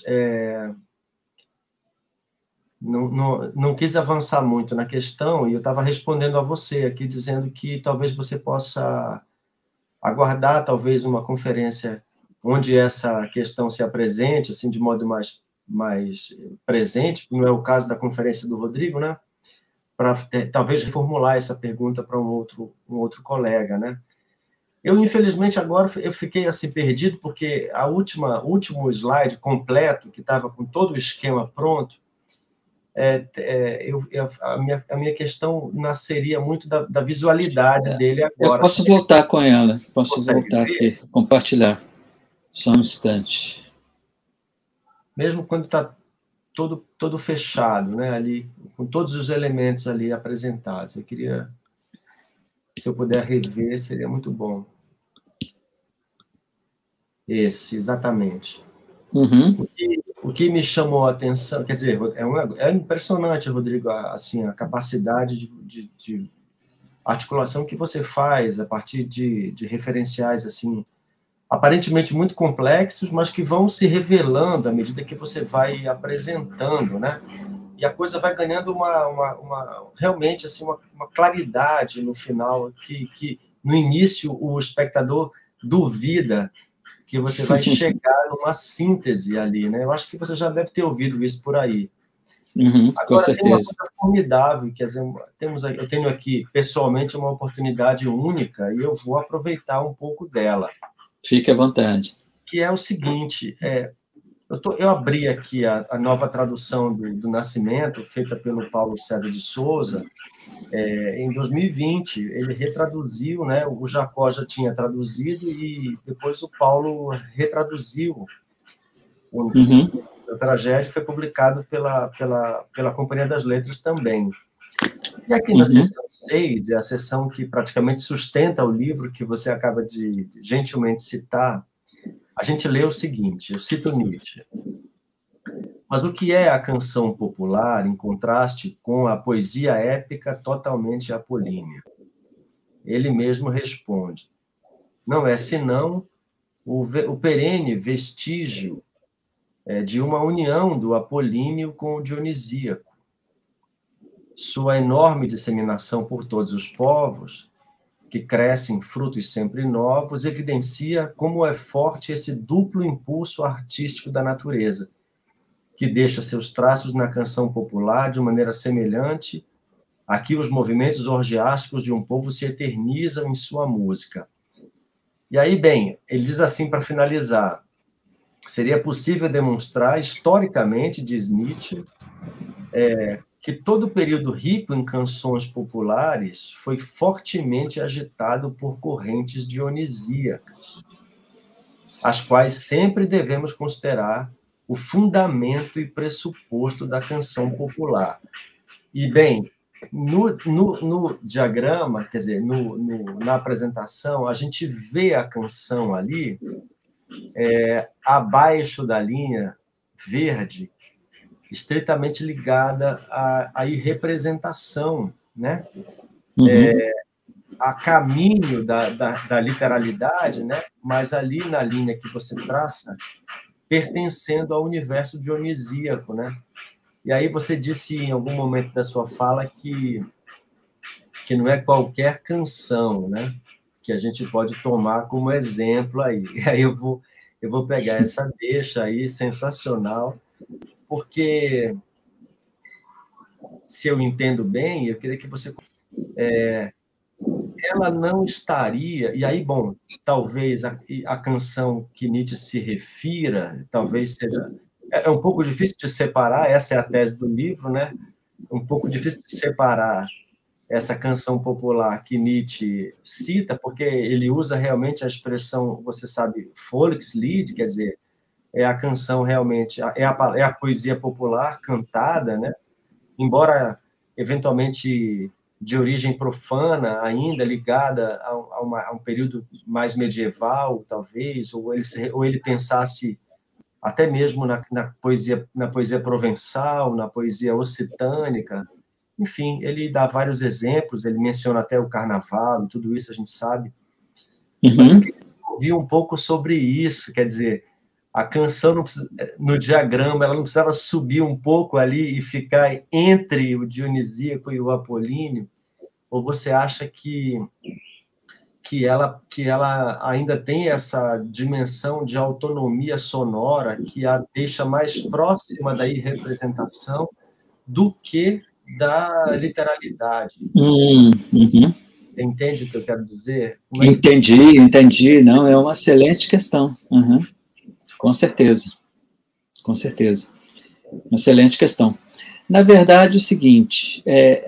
não quis avançar muito na questão, e eu estava respondendo a você aqui, dizendo que talvez você possa aguardar, talvez, uma conferência onde essa questão se apresente, assim, de modo mais presente, não é o caso da conferência do Rodrigo, né? Para talvez reformular essa pergunta para um outro colega, né? Eu, infelizmente, agora eu fiquei assim perdido, porque o último slide completo, que estava com todo o esquema pronto, a minha questão nasceria muito da visualidade dele agora. Eu posso voltar com ela, posso voltar ver? aqui, compartilhar. Só um instante. Mesmo quando está todo fechado, né, ali, com todos os elementos ali apresentados. Eu queria, se eu puder rever, seria muito bom. Esse, exatamente. Uhum. O que me chamou a atenção, quer dizer, é impressionante, Rodrigo, assim, a capacidade de articulação que você faz a partir de referenciais, assim, aparentemente muito complexos, mas que vão se revelando à medida que você vai apresentando, né? E a coisa vai ganhando realmente assim, uma claridade no final, que no início o espectador duvida que você vai chegar numa síntese ali, né? Eu acho que você já deve ter ouvido isso por aí. Uhum, com Agora, certeza. tem uma coisa formidável, quer dizer, eu tenho aqui, pessoalmente, uma oportunidade única, e eu vou aproveitar um pouco dela. Fique à vontade. Que é o seguinte, eu abri aqui a nova tradução do Nascimento, feita pelo Paulo César de Souza, em 2020. Ele retraduziu, né? O Jacó já tinha traduzido e depois o Paulo retraduziu. A tragédia foi publicado pela Companhia das Letras também. E aqui na seção 6, é a seção que praticamente sustenta o livro que você acaba de gentilmente citar, a gente lê o seguinte, eu cito Nietzsche: mas o que é a canção popular em contraste com a poesia épica totalmente apolínea? Ele mesmo responde: não é senão o perene vestígio de uma união do apolíneo com o dionisíaco. Sua enorme disseminação por todos os povos, que crescem frutos sempre novos, evidencia como é forte esse duplo impulso artístico da natureza, que deixa seus traços na canção popular de maneira semelhante a que os movimentos orgiásticos de um povo se eternizam em sua música. E aí, bem, ele diz assim para finalizar: seria possível demonstrar historicamente, diz Nietzsche, que todo o período rico em canções populares foi fortemente agitado por correntes dionisíacas, as quais sempre devemos considerar o fundamento e pressuposto da canção popular. E, bem, no diagrama, quer dizer, na apresentação, a gente vê a canção ali, abaixo da linha verde, estritamente ligada à irrepresentação, né? A caminho da literalidade, né? Mas ali na linha que você traça, pertencendo ao universo dionisíaco, né? E aí você disse em algum momento da sua fala que não é qualquer canção, né, que a gente pode tomar como exemplo aí. E aí eu vou pegar essa deixa aí, sensacional, porque, se eu entendo bem, eu queria que você... ela não estaria... E aí, bom, talvez a canção que Nietzsche se refira, talvez seja... É um pouco difícil de separar, essa é a tese do livro, né? Um pouco difícil de separar essa canção popular que Nietzsche cita, porque ele usa realmente a expressão, você sabe, Volkslied, quer dizer, é a canção realmente, é a poesia popular cantada, né? Embora eventualmente de origem profana ainda, ligada a um período mais medieval, talvez, ou ele pensasse até mesmo na poesia provençal, na poesia occitânica. Enfim, ele dá vários exemplos, ele menciona até o carnaval, e tudo isso a gente sabe. Mas eu queria ouvir um pouco sobre isso, quer dizer, a canção no diagrama, ela não precisava subir um pouco ali e ficar entre o dionisíaco e o apolíneo? Ou você acha que ela ainda tem essa dimensão de autonomia sonora que a deixa mais próxima da irrepresentação do que da literalidade? Entende o que eu quero dizer? Entendi. Não, é uma excelente questão. Com certeza. Uma excelente questão. Na verdade, é o seguinte,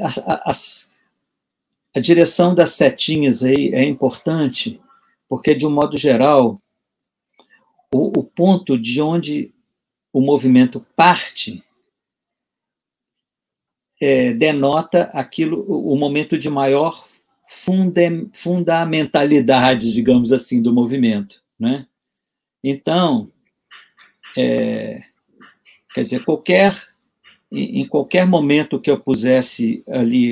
a direção das setinhas aí é importante, porque, de um modo geral, o ponto de onde o movimento parte denota aquilo, o momento de maior fundamentalidade, digamos assim, do movimento, né? Então, quer dizer, em qualquer momento que eu pusesse ali,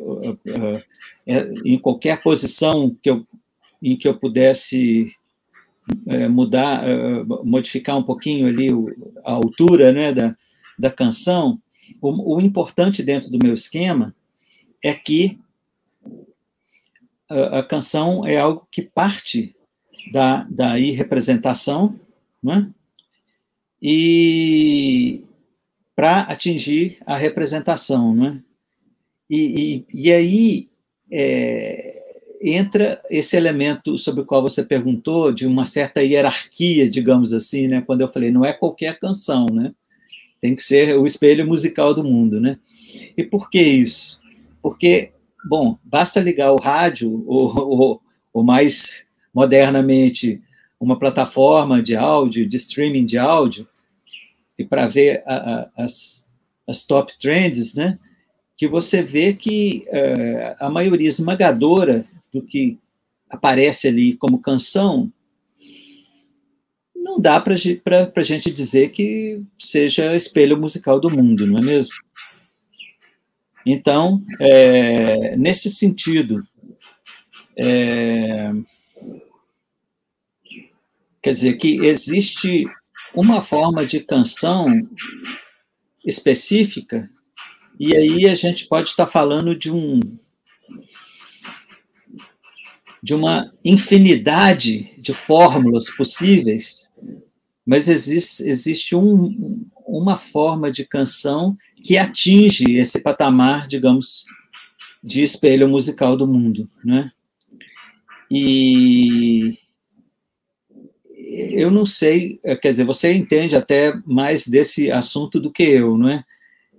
em qualquer posição em que eu pudesse mudar, modificar um pouquinho ali a altura, né, da canção, o importante dentro do meu esquema é que a canção é algo que parte da irrepresentação, né, e para atingir a representação, né? E aí entra esse elemento sobre o qual você perguntou, de uma certa hierarquia, digamos assim, né? Quando eu falei, não é qualquer canção, né? Tem que ser o espelho musical do mundo, né? E por que isso? Porque, bom, basta ligar o rádio, ou mais modernamente, uma plataforma de áudio, de streaming de áudio, e para ver as top trends, né? Que você vê que a maioria esmagadora do que aparece ali como canção não dá para a gente dizer que seja espelho musical do mundo, não é mesmo? Então, nesse sentido, quer dizer que existe uma forma de canção específica, e aí a gente pode estar falando de uma infinidade de fórmulas possíveis, mas existe uma forma de canção que atinge esse patamar, digamos, de espelho musical do mundo, né? E eu não sei, quer dizer, você entende até mais desse assunto do que eu, não é?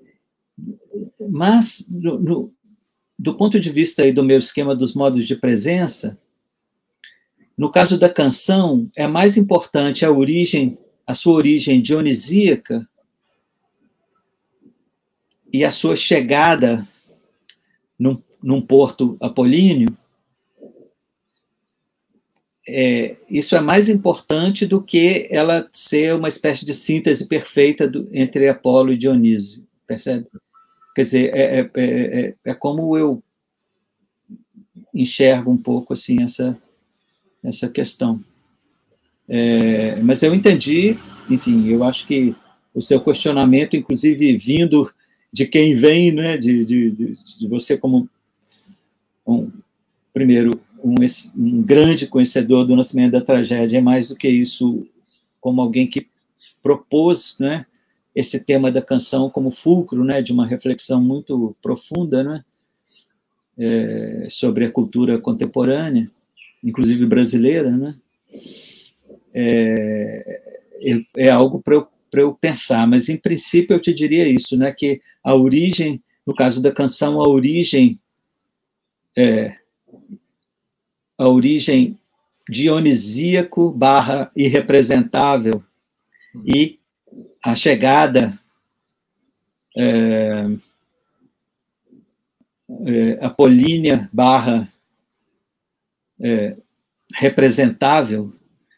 Mas, do ponto de vista aí do meu esquema dos modos de presença, no caso da canção, é mais importante a sua origem dionisíaca e a sua chegada num porto apolíneo. Isso é mais importante do que ela ser uma espécie de síntese perfeita entre Apolo e Dionísio, percebe? Quer dizer, é como eu enxergo um pouco assim essa questão. Mas eu entendi, enfim, eu acho que o seu questionamento, inclusive vindo de quem vem, né, de você como primeiro, um grande conhecedor do nascimento da tragédia, é mais do que isso, como alguém que propôs, né, esse tema da canção como fulcro, né, de uma reflexão muito profunda, né, sobre a cultura contemporânea, inclusive brasileira, né, é algo para eu pensar, mas em princípio eu te diria isso, né, que a origem, no caso da canção, a origem dionisíaco / irrepresentável e a chegada apolínea / representável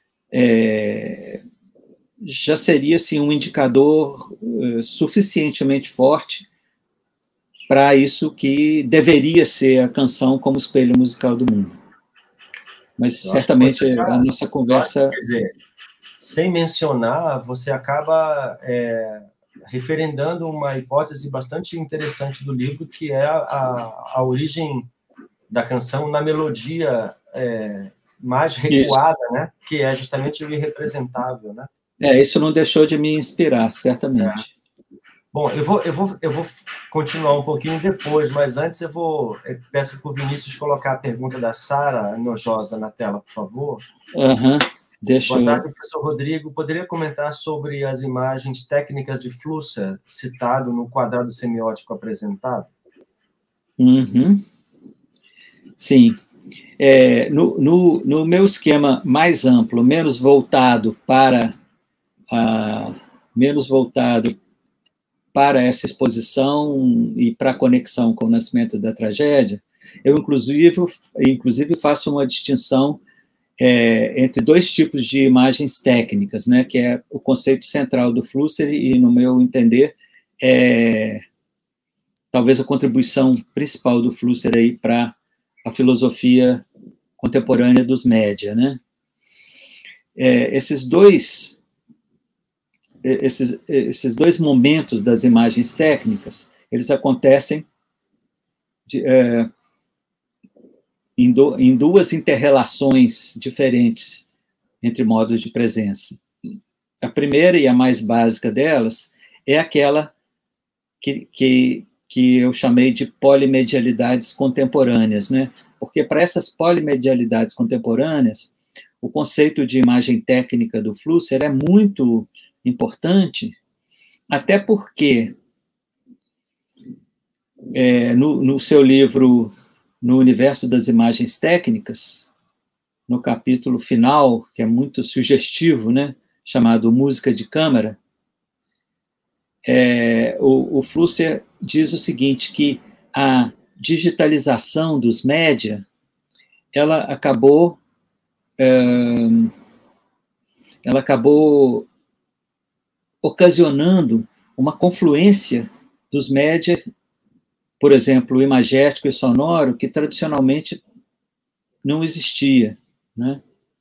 já seria assim, um indicador suficientemente forte para isso que deveria ser a canção como espelho musical do mundo. Mas certamente a nossa conversa... Quer dizer, sem mencionar, você acaba referendando uma hipótese bastante interessante do livro, que é a origem da canção na melodia mais recuada, né? Que é justamente o irrepresentável, né? Isso não deixou de me inspirar, certamente. Bom, eu vou continuar um pouquinho depois, mas antes eu peço para o Vinícius colocar a pergunta da Sara Nojosa na tela, por favor. Uhum. Deixa Boa eu... tarde, professor Rodrigo. Poderia comentar sobre as imagens técnicas de Flusser, citado no quadrado semiótico apresentado? Uhum. Sim. No meu esquema mais amplo, menos voltado para essa exposição e para a conexão com o nascimento da tragédia, eu, inclusive faço uma distinção entre dois tipos de imagens técnicas, né, que é o conceito central do Flusser e, no meu entender, talvez a contribuição principal do Flusser aí para a filosofia contemporânea dos média, né? Esses dois momentos das imagens técnicas, eles acontecem em duas interrelações diferentes entre modos de presença. A primeira e a mais básica delas é aquela que eu chamei de polimedialidades contemporâneas, né? Porque para essas polimedialidades contemporâneas, o conceito de imagem técnica do Flusser é muito importante, até porque no seu livro No Universo das Imagens Técnicas, no capítulo final, que é muito sugestivo, né, chamado Música de Câmara, o Flusser diz o seguinte, que a digitalização dos média, ela acabou ocasionando uma confluência dos média, por exemplo, o imagético e sonoro, que tradicionalmente não existia, né?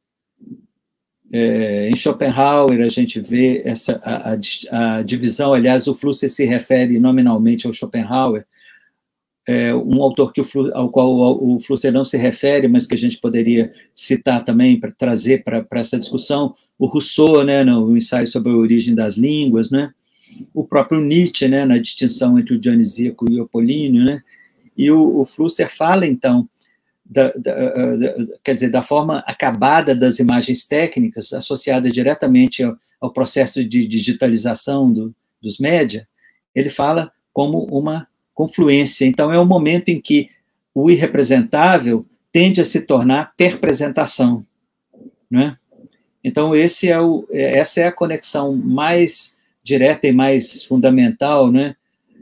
Em Schopenhauer, a gente vê a divisão, aliás, o Flusser se refere nominalmente ao Schopenhauer, um autor ao qual o Flusser não se refere, mas que a gente poderia citar também para trazer para essa discussão, o Rousseau, né, no ensaio sobre a origem das línguas, né, o próprio Nietzsche, né, na distinção entre o dionisíaco e o apolíneo, né, e o Flusser fala, então, quer dizer, da forma acabada das imagens técnicas, associada diretamente ao processo de digitalização dos média, ele fala como uma confluência. Então, é o momento em que o irrepresentável tende a se tornar perpresentação, né? Então, essa é a conexão mais direta e mais fundamental, né,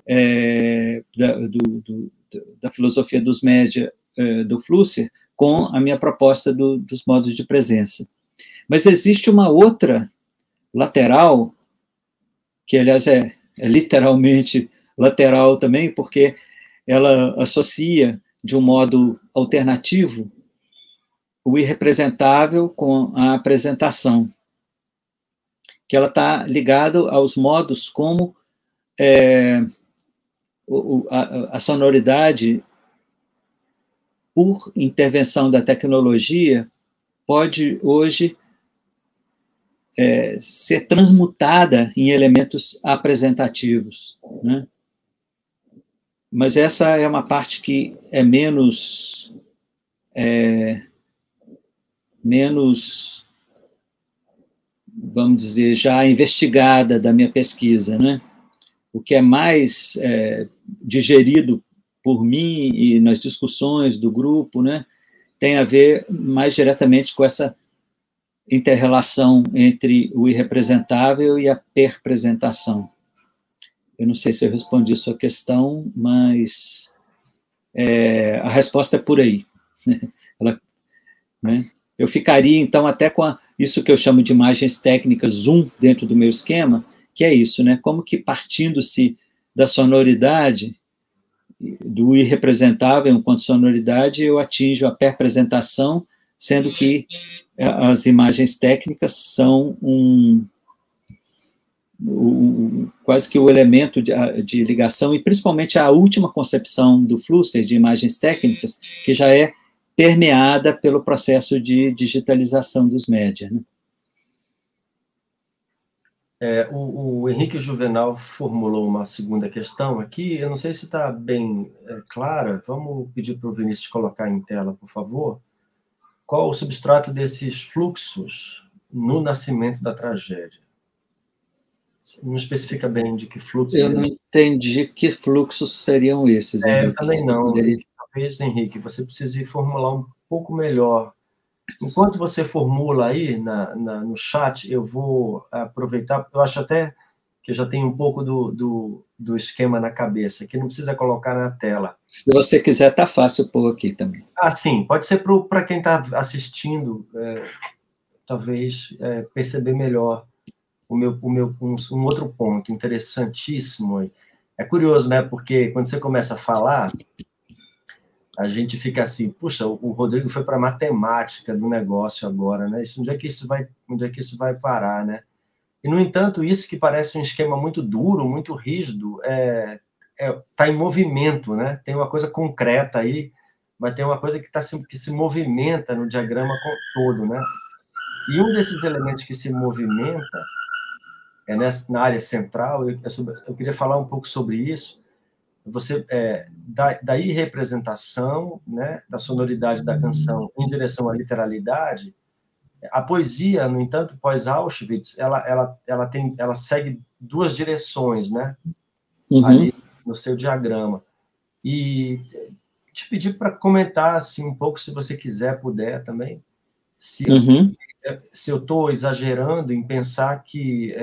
da filosofia dos média do Flusser com a minha proposta dos modos de presença. Mas existe uma outra lateral, que, aliás, é literalmente lateral também, porque ela associa, de um modo alternativo, o irrepresentável com a apresentação, que ela está ligado aos modos como a sonoridade, por intervenção da tecnologia, pode hoje ser transmutada em elementos apresentativos, né? Mas essa é uma parte que é menos, vamos dizer, já investigada da minha pesquisa, né? O que é mais digerido por mim e nas discussões do grupo, né, tem a ver mais diretamente com essa inter-relação entre o irrepresentável e a perpresentação. Eu não sei se eu respondi a sua questão, mas a resposta é por aí. Né? Eu ficaria, então, até com isso que eu chamo de imagens técnicas zoom dentro do meu esquema, que é isso, né? Como que, partindo-se da sonoridade, do irrepresentável enquanto sonoridade, eu atinjo a perpresentação, sendo que as imagens técnicas são quase que o elemento de ligação, e principalmente a última concepção do Flusser de imagens técnicas, que já é permeada pelo processo de digitalização dos média, né? O Henrique Juvenal formulou uma segunda questão aqui, eu não sei se está bem clara, vamos pedir para o Vinícius colocar em tela, por favor. Qual o substrato desses fluxos no nascimento da tragédia. Não especifica bem de que fluxo. Eu não entendi que fluxos seriam esses, Henrique. Eu também não. Poderia... Talvez, Henrique, você precise formular um pouco melhor. Enquanto você formula aí no chat, eu vou aproveitar, eu acho até que eu já tenho um pouco do esquema na cabeça, que não precisa colocar na tela. Se você quiser, tá fácil pôr aqui também. Sim, pode ser para quem está assistindo, talvez perceber melhor um outro ponto interessantíssimo. É curioso, né? Porque quando você começa a falar, a gente fica assim, puxa, o Rodrigo foi para a matemática do negócio agora, né? Onde é que isso vai parar, né? E, no entanto, isso que parece um esquema muito duro, muito rígido, está em movimento, né? Tem uma coisa concreta aí, mas tem uma coisa que se movimenta no diagrama todo, né? E um desses elementos que se movimenta na área central, eu queria falar um pouco sobre isso. Você da irrepresentação, né, da sonoridade da canção em direção à literalidade. A poesia, no entanto, pós Auschwitz, ela segue duas direções, né? Ali no seu diagrama. E te pedir para comentar assim um pouco, se você quiser, puder também, se eu estou exagerando em pensar que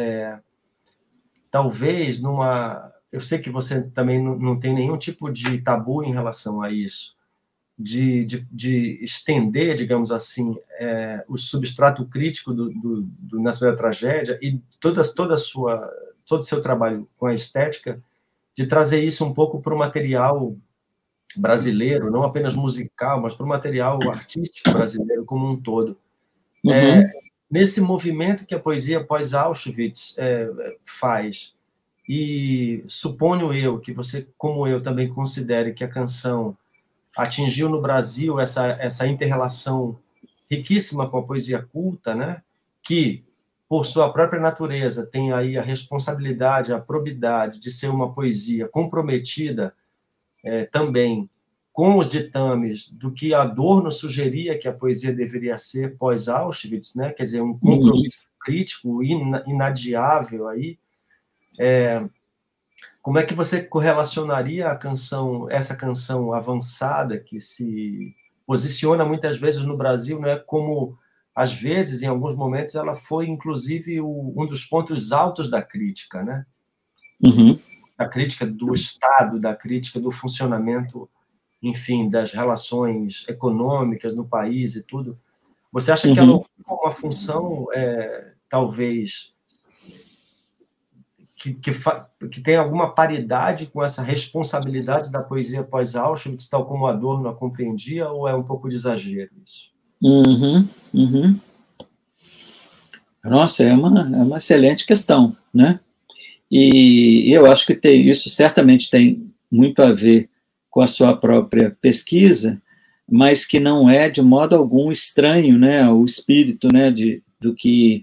talvez eu sei que você também não tem nenhum tipo de tabu em relação a isso, de estender, digamos assim, o substrato crítico do Nascimento da Tragédia e todo o seu trabalho com a estética, de trazer isso um pouco para o material brasileiro, não apenas musical, mas para o material artístico brasileiro como um todo. Nesse movimento que a poesia pós-Auschwitz faz, e suponho eu que você, como eu, também considere que a canção atingiu no Brasil essa inter-relação riquíssima com a poesia culta, né? Que, por sua própria natureza, tem aí a responsabilidade, a probidade de ser uma poesia comprometida também com os ditames do que Adorno sugeria que a poesia deveria ser pós-Auschwitz, né? Quer dizer, um compromisso crítico inadiável aí. Como é que você correlacionaria essa canção avançada, que se posiciona muitas vezes no Brasil, né, como, às vezes, em alguns momentos, ela foi, inclusive, um dos pontos altos da crítica, né? Da crítica do Estado, da crítica do funcionamento, enfim, das relações econômicas no país e tudo. Você acha que ela ocupa uma função, talvez, que tem alguma paridade com essa responsabilidade da poesia pós-Auschwitz, tal como Adorno a compreendia, ou é um pouco de exagero isso? Nossa, é uma excelente questão, né? E eu acho que isso certamente tem muito a ver com a sua própria pesquisa, mas que não é de modo algum estranho, né, ao espírito, né, do que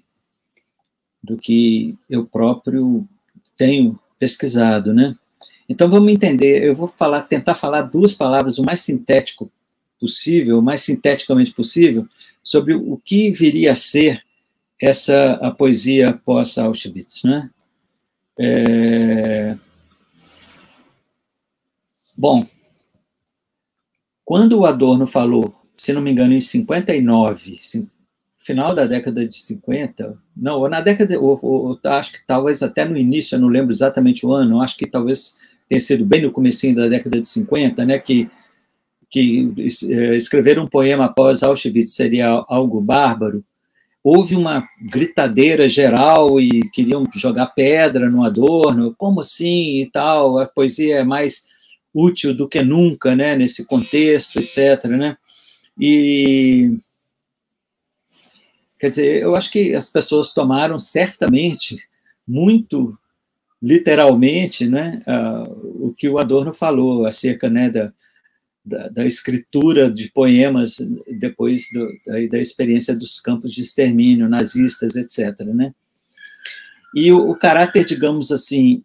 eu próprio tenho pesquisado, né? Então, vamos entender, eu vou tentar falar duas palavras o mais sintético possível, o mais sinteticamente possível, sobre o que viria a ser a poesia pós-Auschwitz, né? Bom, quando o Adorno falou, se não me engano, em 59, final da década de 50, não, ou na década, acho que talvez até no início, eu não lembro exatamente o ano, acho que talvez tenha sido bem no comecinho da década de 50, né, que escrever um poema após Auschwitz seria algo bárbaro. Houve uma gritadeira geral e queriam jogar pedra no Adorno, como assim e tal, a poesia é mais útil do que nunca, né, nesse contexto, etc., né, e quer dizer, eu acho que as pessoas tomaram certamente, muito literalmente, né, o que o Adorno falou acerca, né, da escritura de poemas depois da experiência dos campos de extermínio, nazistas, etc., né? E o caráter, digamos assim,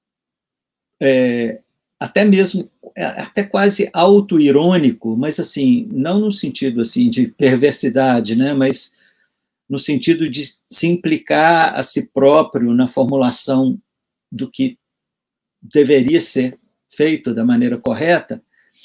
até quase auto-irônico, mas assim, não no sentido assim de perversidade, né, mas no sentido de se implicar a si próprio na formulação do que deveria ser feito da maneira correta,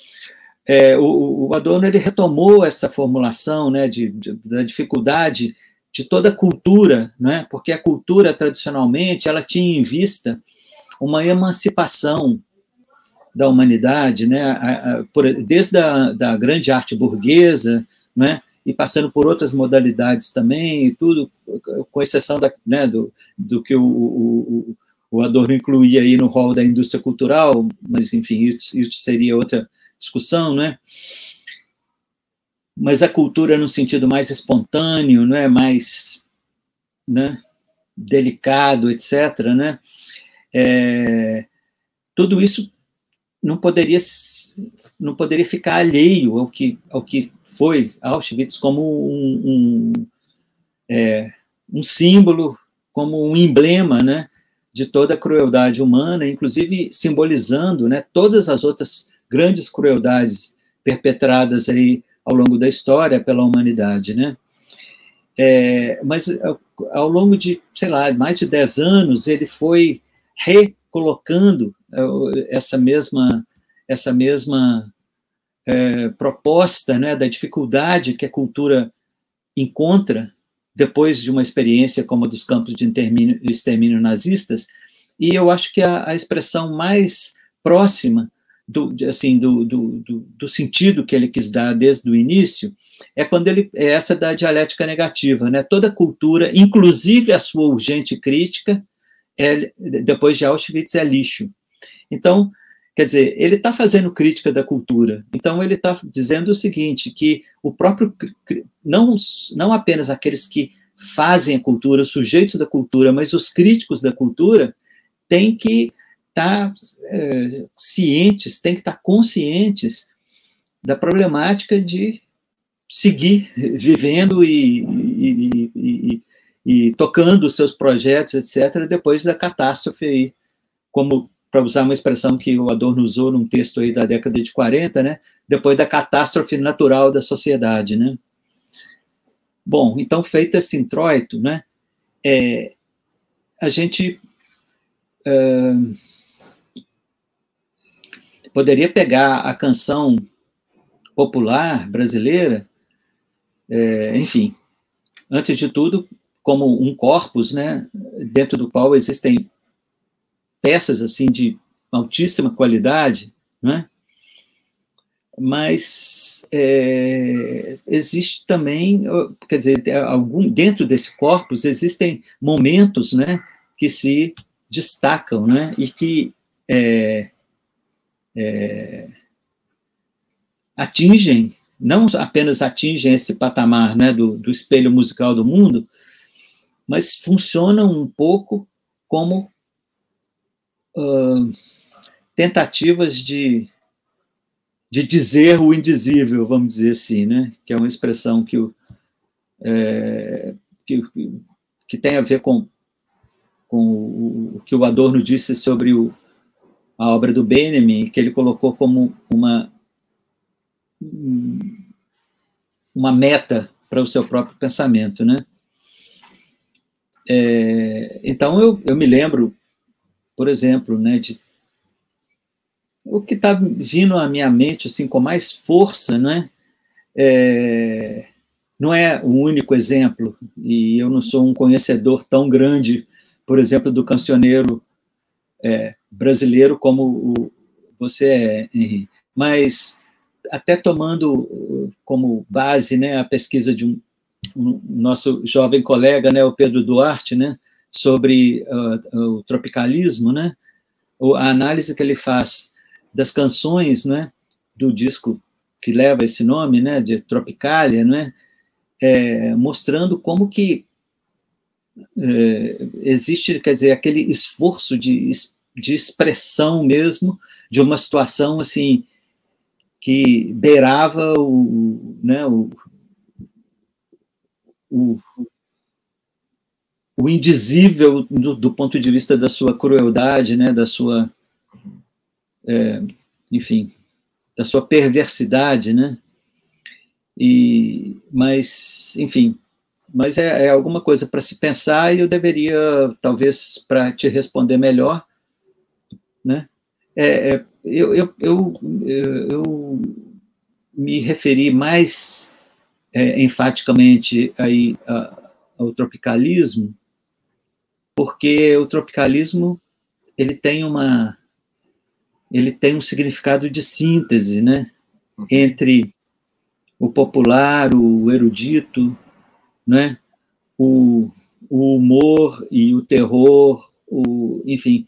o Adorno ele retomou essa formulação, né, da dificuldade de toda a cultura, né, porque a cultura, tradicionalmente, ela tinha em vista uma emancipação da humanidade, né, desde da grande arte burguesa, né, e passando por outras modalidades também, e tudo, com exceção né, do que o Adorno incluía aí no rol da indústria cultural, mas, enfim, isso seria outra discussão, né? Mas a cultura no sentido mais espontâneo, né, mais, né, delicado, etc., né? Tudo isso não poderia ficar alheio ao que foi Auschwitz como um símbolo, como um emblema, né, de toda a crueldade humana, inclusive simbolizando, né, todas as outras grandes crueldades perpetradas aí ao longo da história pela humanidade, né? Mas ao longo de, sei lá, mais de 10 anos, ele foi recolocando essa mesma proposta, né, da dificuldade que a cultura encontra depois de uma experiência como a dos campos de extermínio nazistas, e eu acho que a expressão mais próxima do sentido que ele quis dar desde o início é essa da dialética negativa, né? Toda cultura, inclusive a sua urgente crítica, depois de Auschwitz, é lixo. Então, quer dizer, ele está fazendo crítica da cultura. Então, ele está dizendo o seguinte, que o próprio, não apenas aqueles que fazem a cultura, os sujeitos da cultura, mas os críticos da cultura têm que estar cientes, têm que estar conscientes da problemática de seguir vivendo e tocando os seus projetos, etc., depois da catástrofe aí, como, para usar uma expressão que o Adorno usou num texto aí da década de 40, né, depois da catástrofe natural da sociedade, né. Bom, então, feito esse introito, né, a gente poderia pegar a canção popular brasileira, enfim, antes de tudo, como um corpus, né, dentro do qual existem peças assim de altíssima qualidade, né? Mas existe também, quer dizer, dentro desse corpus existem momentos, né, que se destacam, né, e que atingem, não apenas atingem esse patamar, né, do espelho musical do mundo, mas funcionam um pouco como tentativas de dizer o indizível, vamos dizer assim, né? Que é uma expressão que tem a ver com o que o Adorno disse sobre a obra do Benjamin, que ele colocou como uma meta para o seu próprio pensamento, né? Então, eu me lembro, por exemplo, né, de o que está vindo à minha mente assim, com mais força, né, não é o único exemplo, e eu não sou um conhecedor tão grande, por exemplo, do cancioneiro brasileiro como você é, Henri, mas até tomando como base, né, a pesquisa de um nosso jovem colega, né, o Pedro Duarte, né, sobre o tropicalismo, né, a análise que ele faz das canções, né, do disco que leva esse nome, né, de Tropicália, né, mostrando como que existe, quer dizer, aquele esforço de expressão mesmo de uma situação assim que beirava o indizível do ponto de vista da sua crueldade, né, da sua, enfim, da sua perversidade, né? Mas, enfim, mas é alguma coisa para se pensar, e eu deveria, talvez, para te responder melhor, né? Eu me referi mais enfaticamente aí ao tropicalismo, porque o tropicalismo ele tem um significado de síntese, né, entre o popular, o erudito, né, o humor e o terror, enfim.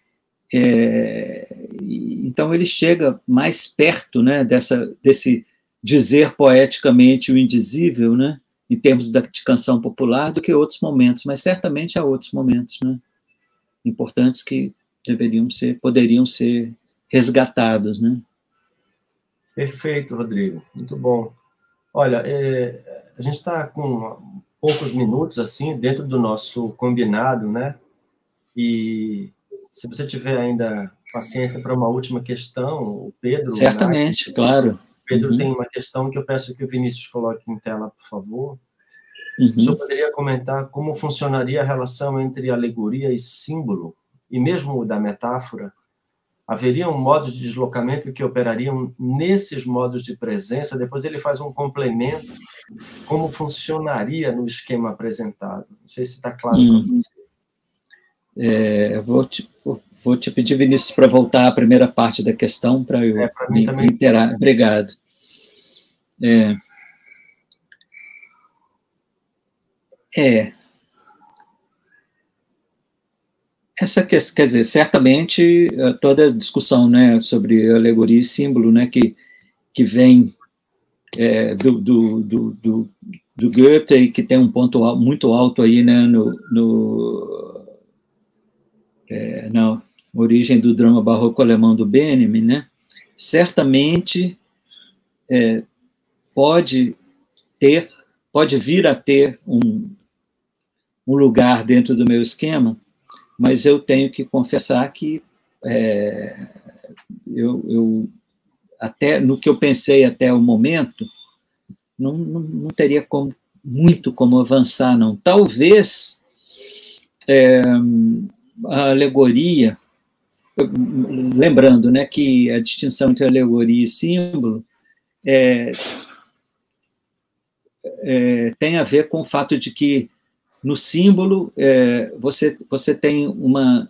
Então ele chega mais perto, né, desse dizer poeticamente o indizível, né, em termos de canção popular, do que outros momentos, mas certamente há outros momentos, né, importantes que poderiam ser resgatados, né? Perfeito, Rodrigo. Muito bom. Olha, a gente está com poucos minutos, assim, dentro do nosso combinado, né? E se você tiver ainda paciência para uma última questão, o Pedro... Certamente, claro. Pedro tem uma questão que eu peço que o Vinícius coloque em tela, por favor. O senhor poderia comentar como funcionaria a relação entre alegoria e símbolo, e mesmo da metáfora? Haveriam modos de deslocamento que operariam nesses modos de presença? Depois ele faz um complemento, como funcionaria no esquema apresentado. Não sei se está claro para você. Vou te pedir, Vinícius, para voltar à primeira parte da questão, para eu me inteirar. Obrigado. Essa questão, quer dizer, certamente toda a discussão, né, sobre alegoria e símbolo, né, que vem do Goethe, e que tem um ponto muito alto aí, né, na origem do drama barroco alemão do Benjamin, né, certamente pode vir a ter um lugar dentro do meu esquema, mas eu tenho que confessar que eu até no que eu pensei até o momento, não teria muito como avançar, não. Talvez a alegoria, lembrando, né, que a distinção entre alegoria e símbolo tem a ver com o fato de que no símbolo você tem uma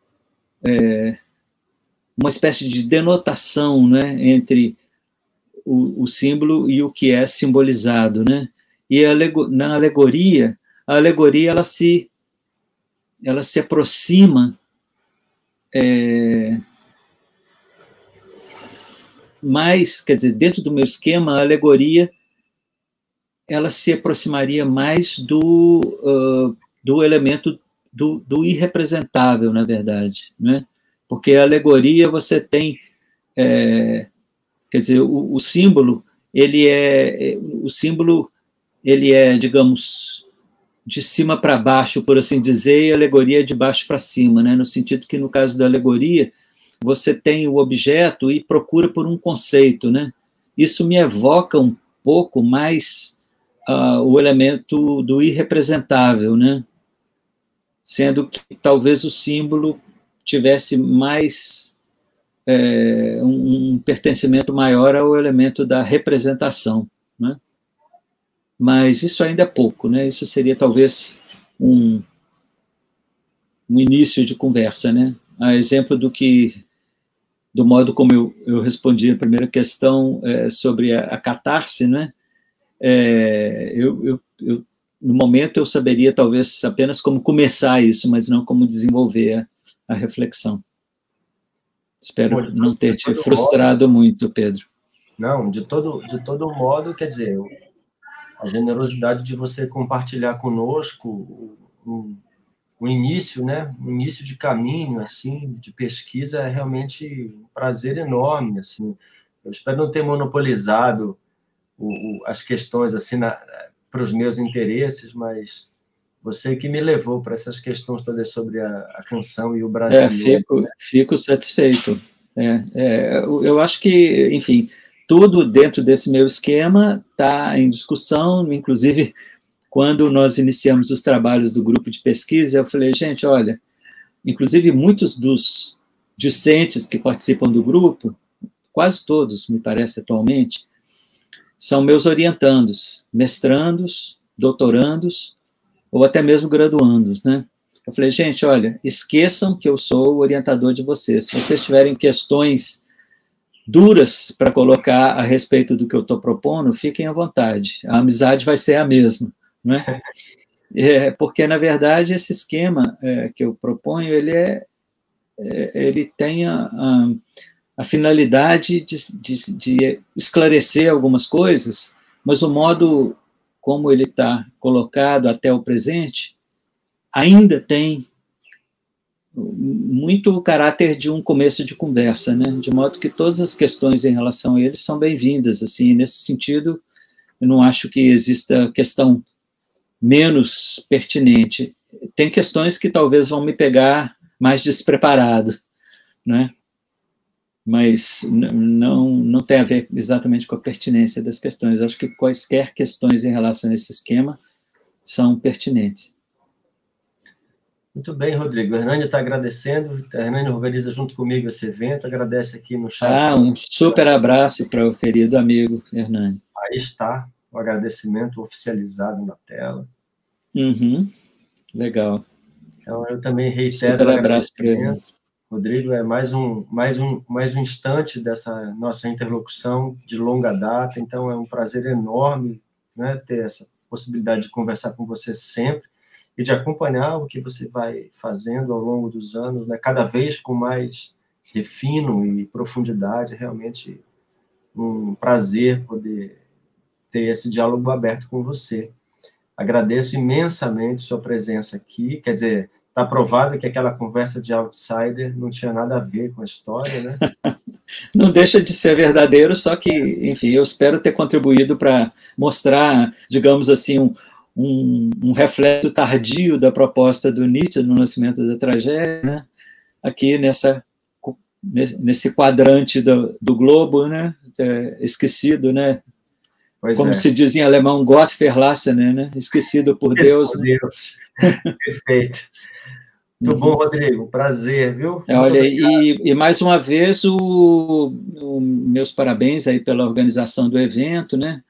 espécie de denotação, né, entre o símbolo e o que é simbolizado, né? E na alegoria, a alegoria ela se aproxima mais, quer dizer, dentro do meu esquema, a alegoria ela se aproximaria mais do elemento do irrepresentável, na verdade, né? Porque a alegoria você tem, quer dizer, o símbolo ele é, digamos, de cima para baixo, por assim dizer, e a alegoria é de baixo para cima, né? No sentido que no caso da alegoria você tem o objeto e procura por um conceito, né? Isso me evoca um pouco mais o elemento do irrepresentável, né? Sendo que talvez o símbolo tivesse mais um pertencimento maior ao elemento da representação, né? Mas isso ainda é pouco, né? Isso seria talvez um início de conversa, né? A exemplo do modo como eu respondi a primeira questão sobre a catarse, né? No momento eu saberia talvez apenas como começar isso, mas não como desenvolver a reflexão. Espero não ter te frustrado muito, Pedro. Não, de todo modo, quer dizer, a generosidade de você compartilhar conosco o início, né? O início de caminho, assim, de pesquisa é realmente um prazer enorme, assim. Eu espero não ter monopolizado as questões assim para os meus interesses, mas você que me levou para essas questões todas sobre a canção e o Brasil. Fico satisfeito. Eu acho que, enfim, tudo dentro desse meu esquema está em discussão, inclusive quando nós iniciamos os trabalhos do grupo de pesquisa, eu falei, gente, olha, inclusive muitos dos discentes que participam do grupo, quase todos, me parece, atualmente, são meus orientandos, mestrandos, doutorandos, ou até mesmo graduandos, né? Eu falei, gente, olha, esqueçam que eu sou o orientador de vocês. Se vocês tiverem questões duras para colocar a respeito do que eu estou propondo, fiquem à vontade. A amizade vai ser a mesma, né? Porque, na verdade, esse esquema que eu proponho, ele tem a finalidade de esclarecer algumas coisas, mas o modo como ele está colocado até o presente ainda tem muito o caráter de um começo de conversa, né? De modo que todas as questões em relação a ele são bem-vindas. Assim, nesse sentido, eu não acho que exista questão menos pertinente. Tem questões que talvez vão me pegar mais despreparado, né? Mas não tem a ver exatamente com a pertinência das questões. Eu acho que quaisquer questões em relação a esse esquema são pertinentes. Muito bem, Rodrigo. O Hernani está agradecendo. A Hernani organiza junto comigo esse evento. Agradece aqui no chat. Um super abraço para o querido amigo Hernani. Aí está o agradecimento oficializado na tela. Uhum. Legal. Então, eu também reitero super abraço para ele. Rodrigo, é mais um instante dessa nossa interlocução de longa data, então é um prazer enorme, né, ter essa possibilidade de conversar com você sempre e de acompanhar o que você vai fazendo ao longo dos anos, né, cada vez com mais refino e profundidade. É realmente um prazer poder ter esse diálogo aberto com você. Agradeço imensamente sua presença aqui, quer dizer, está provado que aquela conversa de outsider não tinha nada a ver com a história, né? Não deixa de ser verdadeiro, só que, enfim, eu espero ter contribuído para mostrar, digamos assim, um reflexo tardio da proposta do Nietzsche no Nascimento da Tragédia, né? Aqui nesse quadrante do globo, né? Esquecido, né? Como se diz em alemão, Gott verlassen, né? Esquecido por Deus. Por Deus. Perfeito. Muito bom, Rodrigo. Prazer, viu? Olha, e mais uma vez, meus parabéns aí pela organização do evento, né?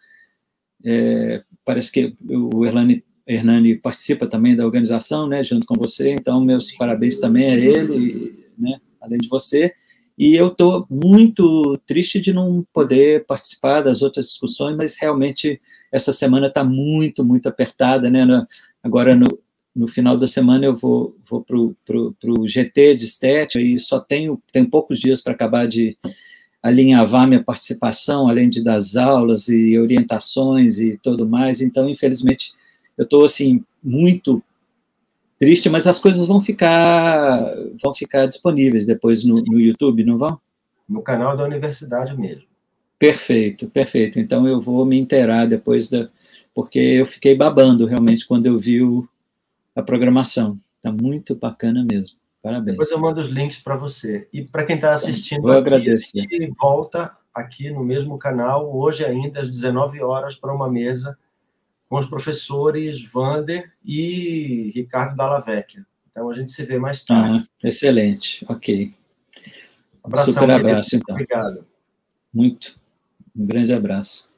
Parece que o Hernani participa também da organização, né? Junto com você, então meus parabéns também a ele, né? Além de você. E eu estou muito triste de não poder participar das outras discussões, mas realmente essa semana está muito, muito apertada, né? Agora, no final da semana, eu vou para o GT de estética e só tenho poucos dias para acabar de alinhavar minha participação, além de das aulas e orientações e tudo mais. Então, infelizmente, eu estou assim, muito triste, mas as coisas vão ficar disponíveis depois no YouTube, não vão? No canal da universidade mesmo. Perfeito, perfeito. Então eu vou me inteirar depois porque eu fiquei babando realmente quando eu vi a programação. Está muito bacana mesmo. Parabéns. Depois eu mando os links para você. E para quem está assistindo vou agradecer. A gente volta aqui no mesmo canal, hoje ainda às 19 horas, para uma mesa com os professores Vander e Ricardo Dalla Vecchia. Então, a gente se vê mais tarde. Excelente, ok. Abração, super abraço, então. Obrigado. Um grande abraço.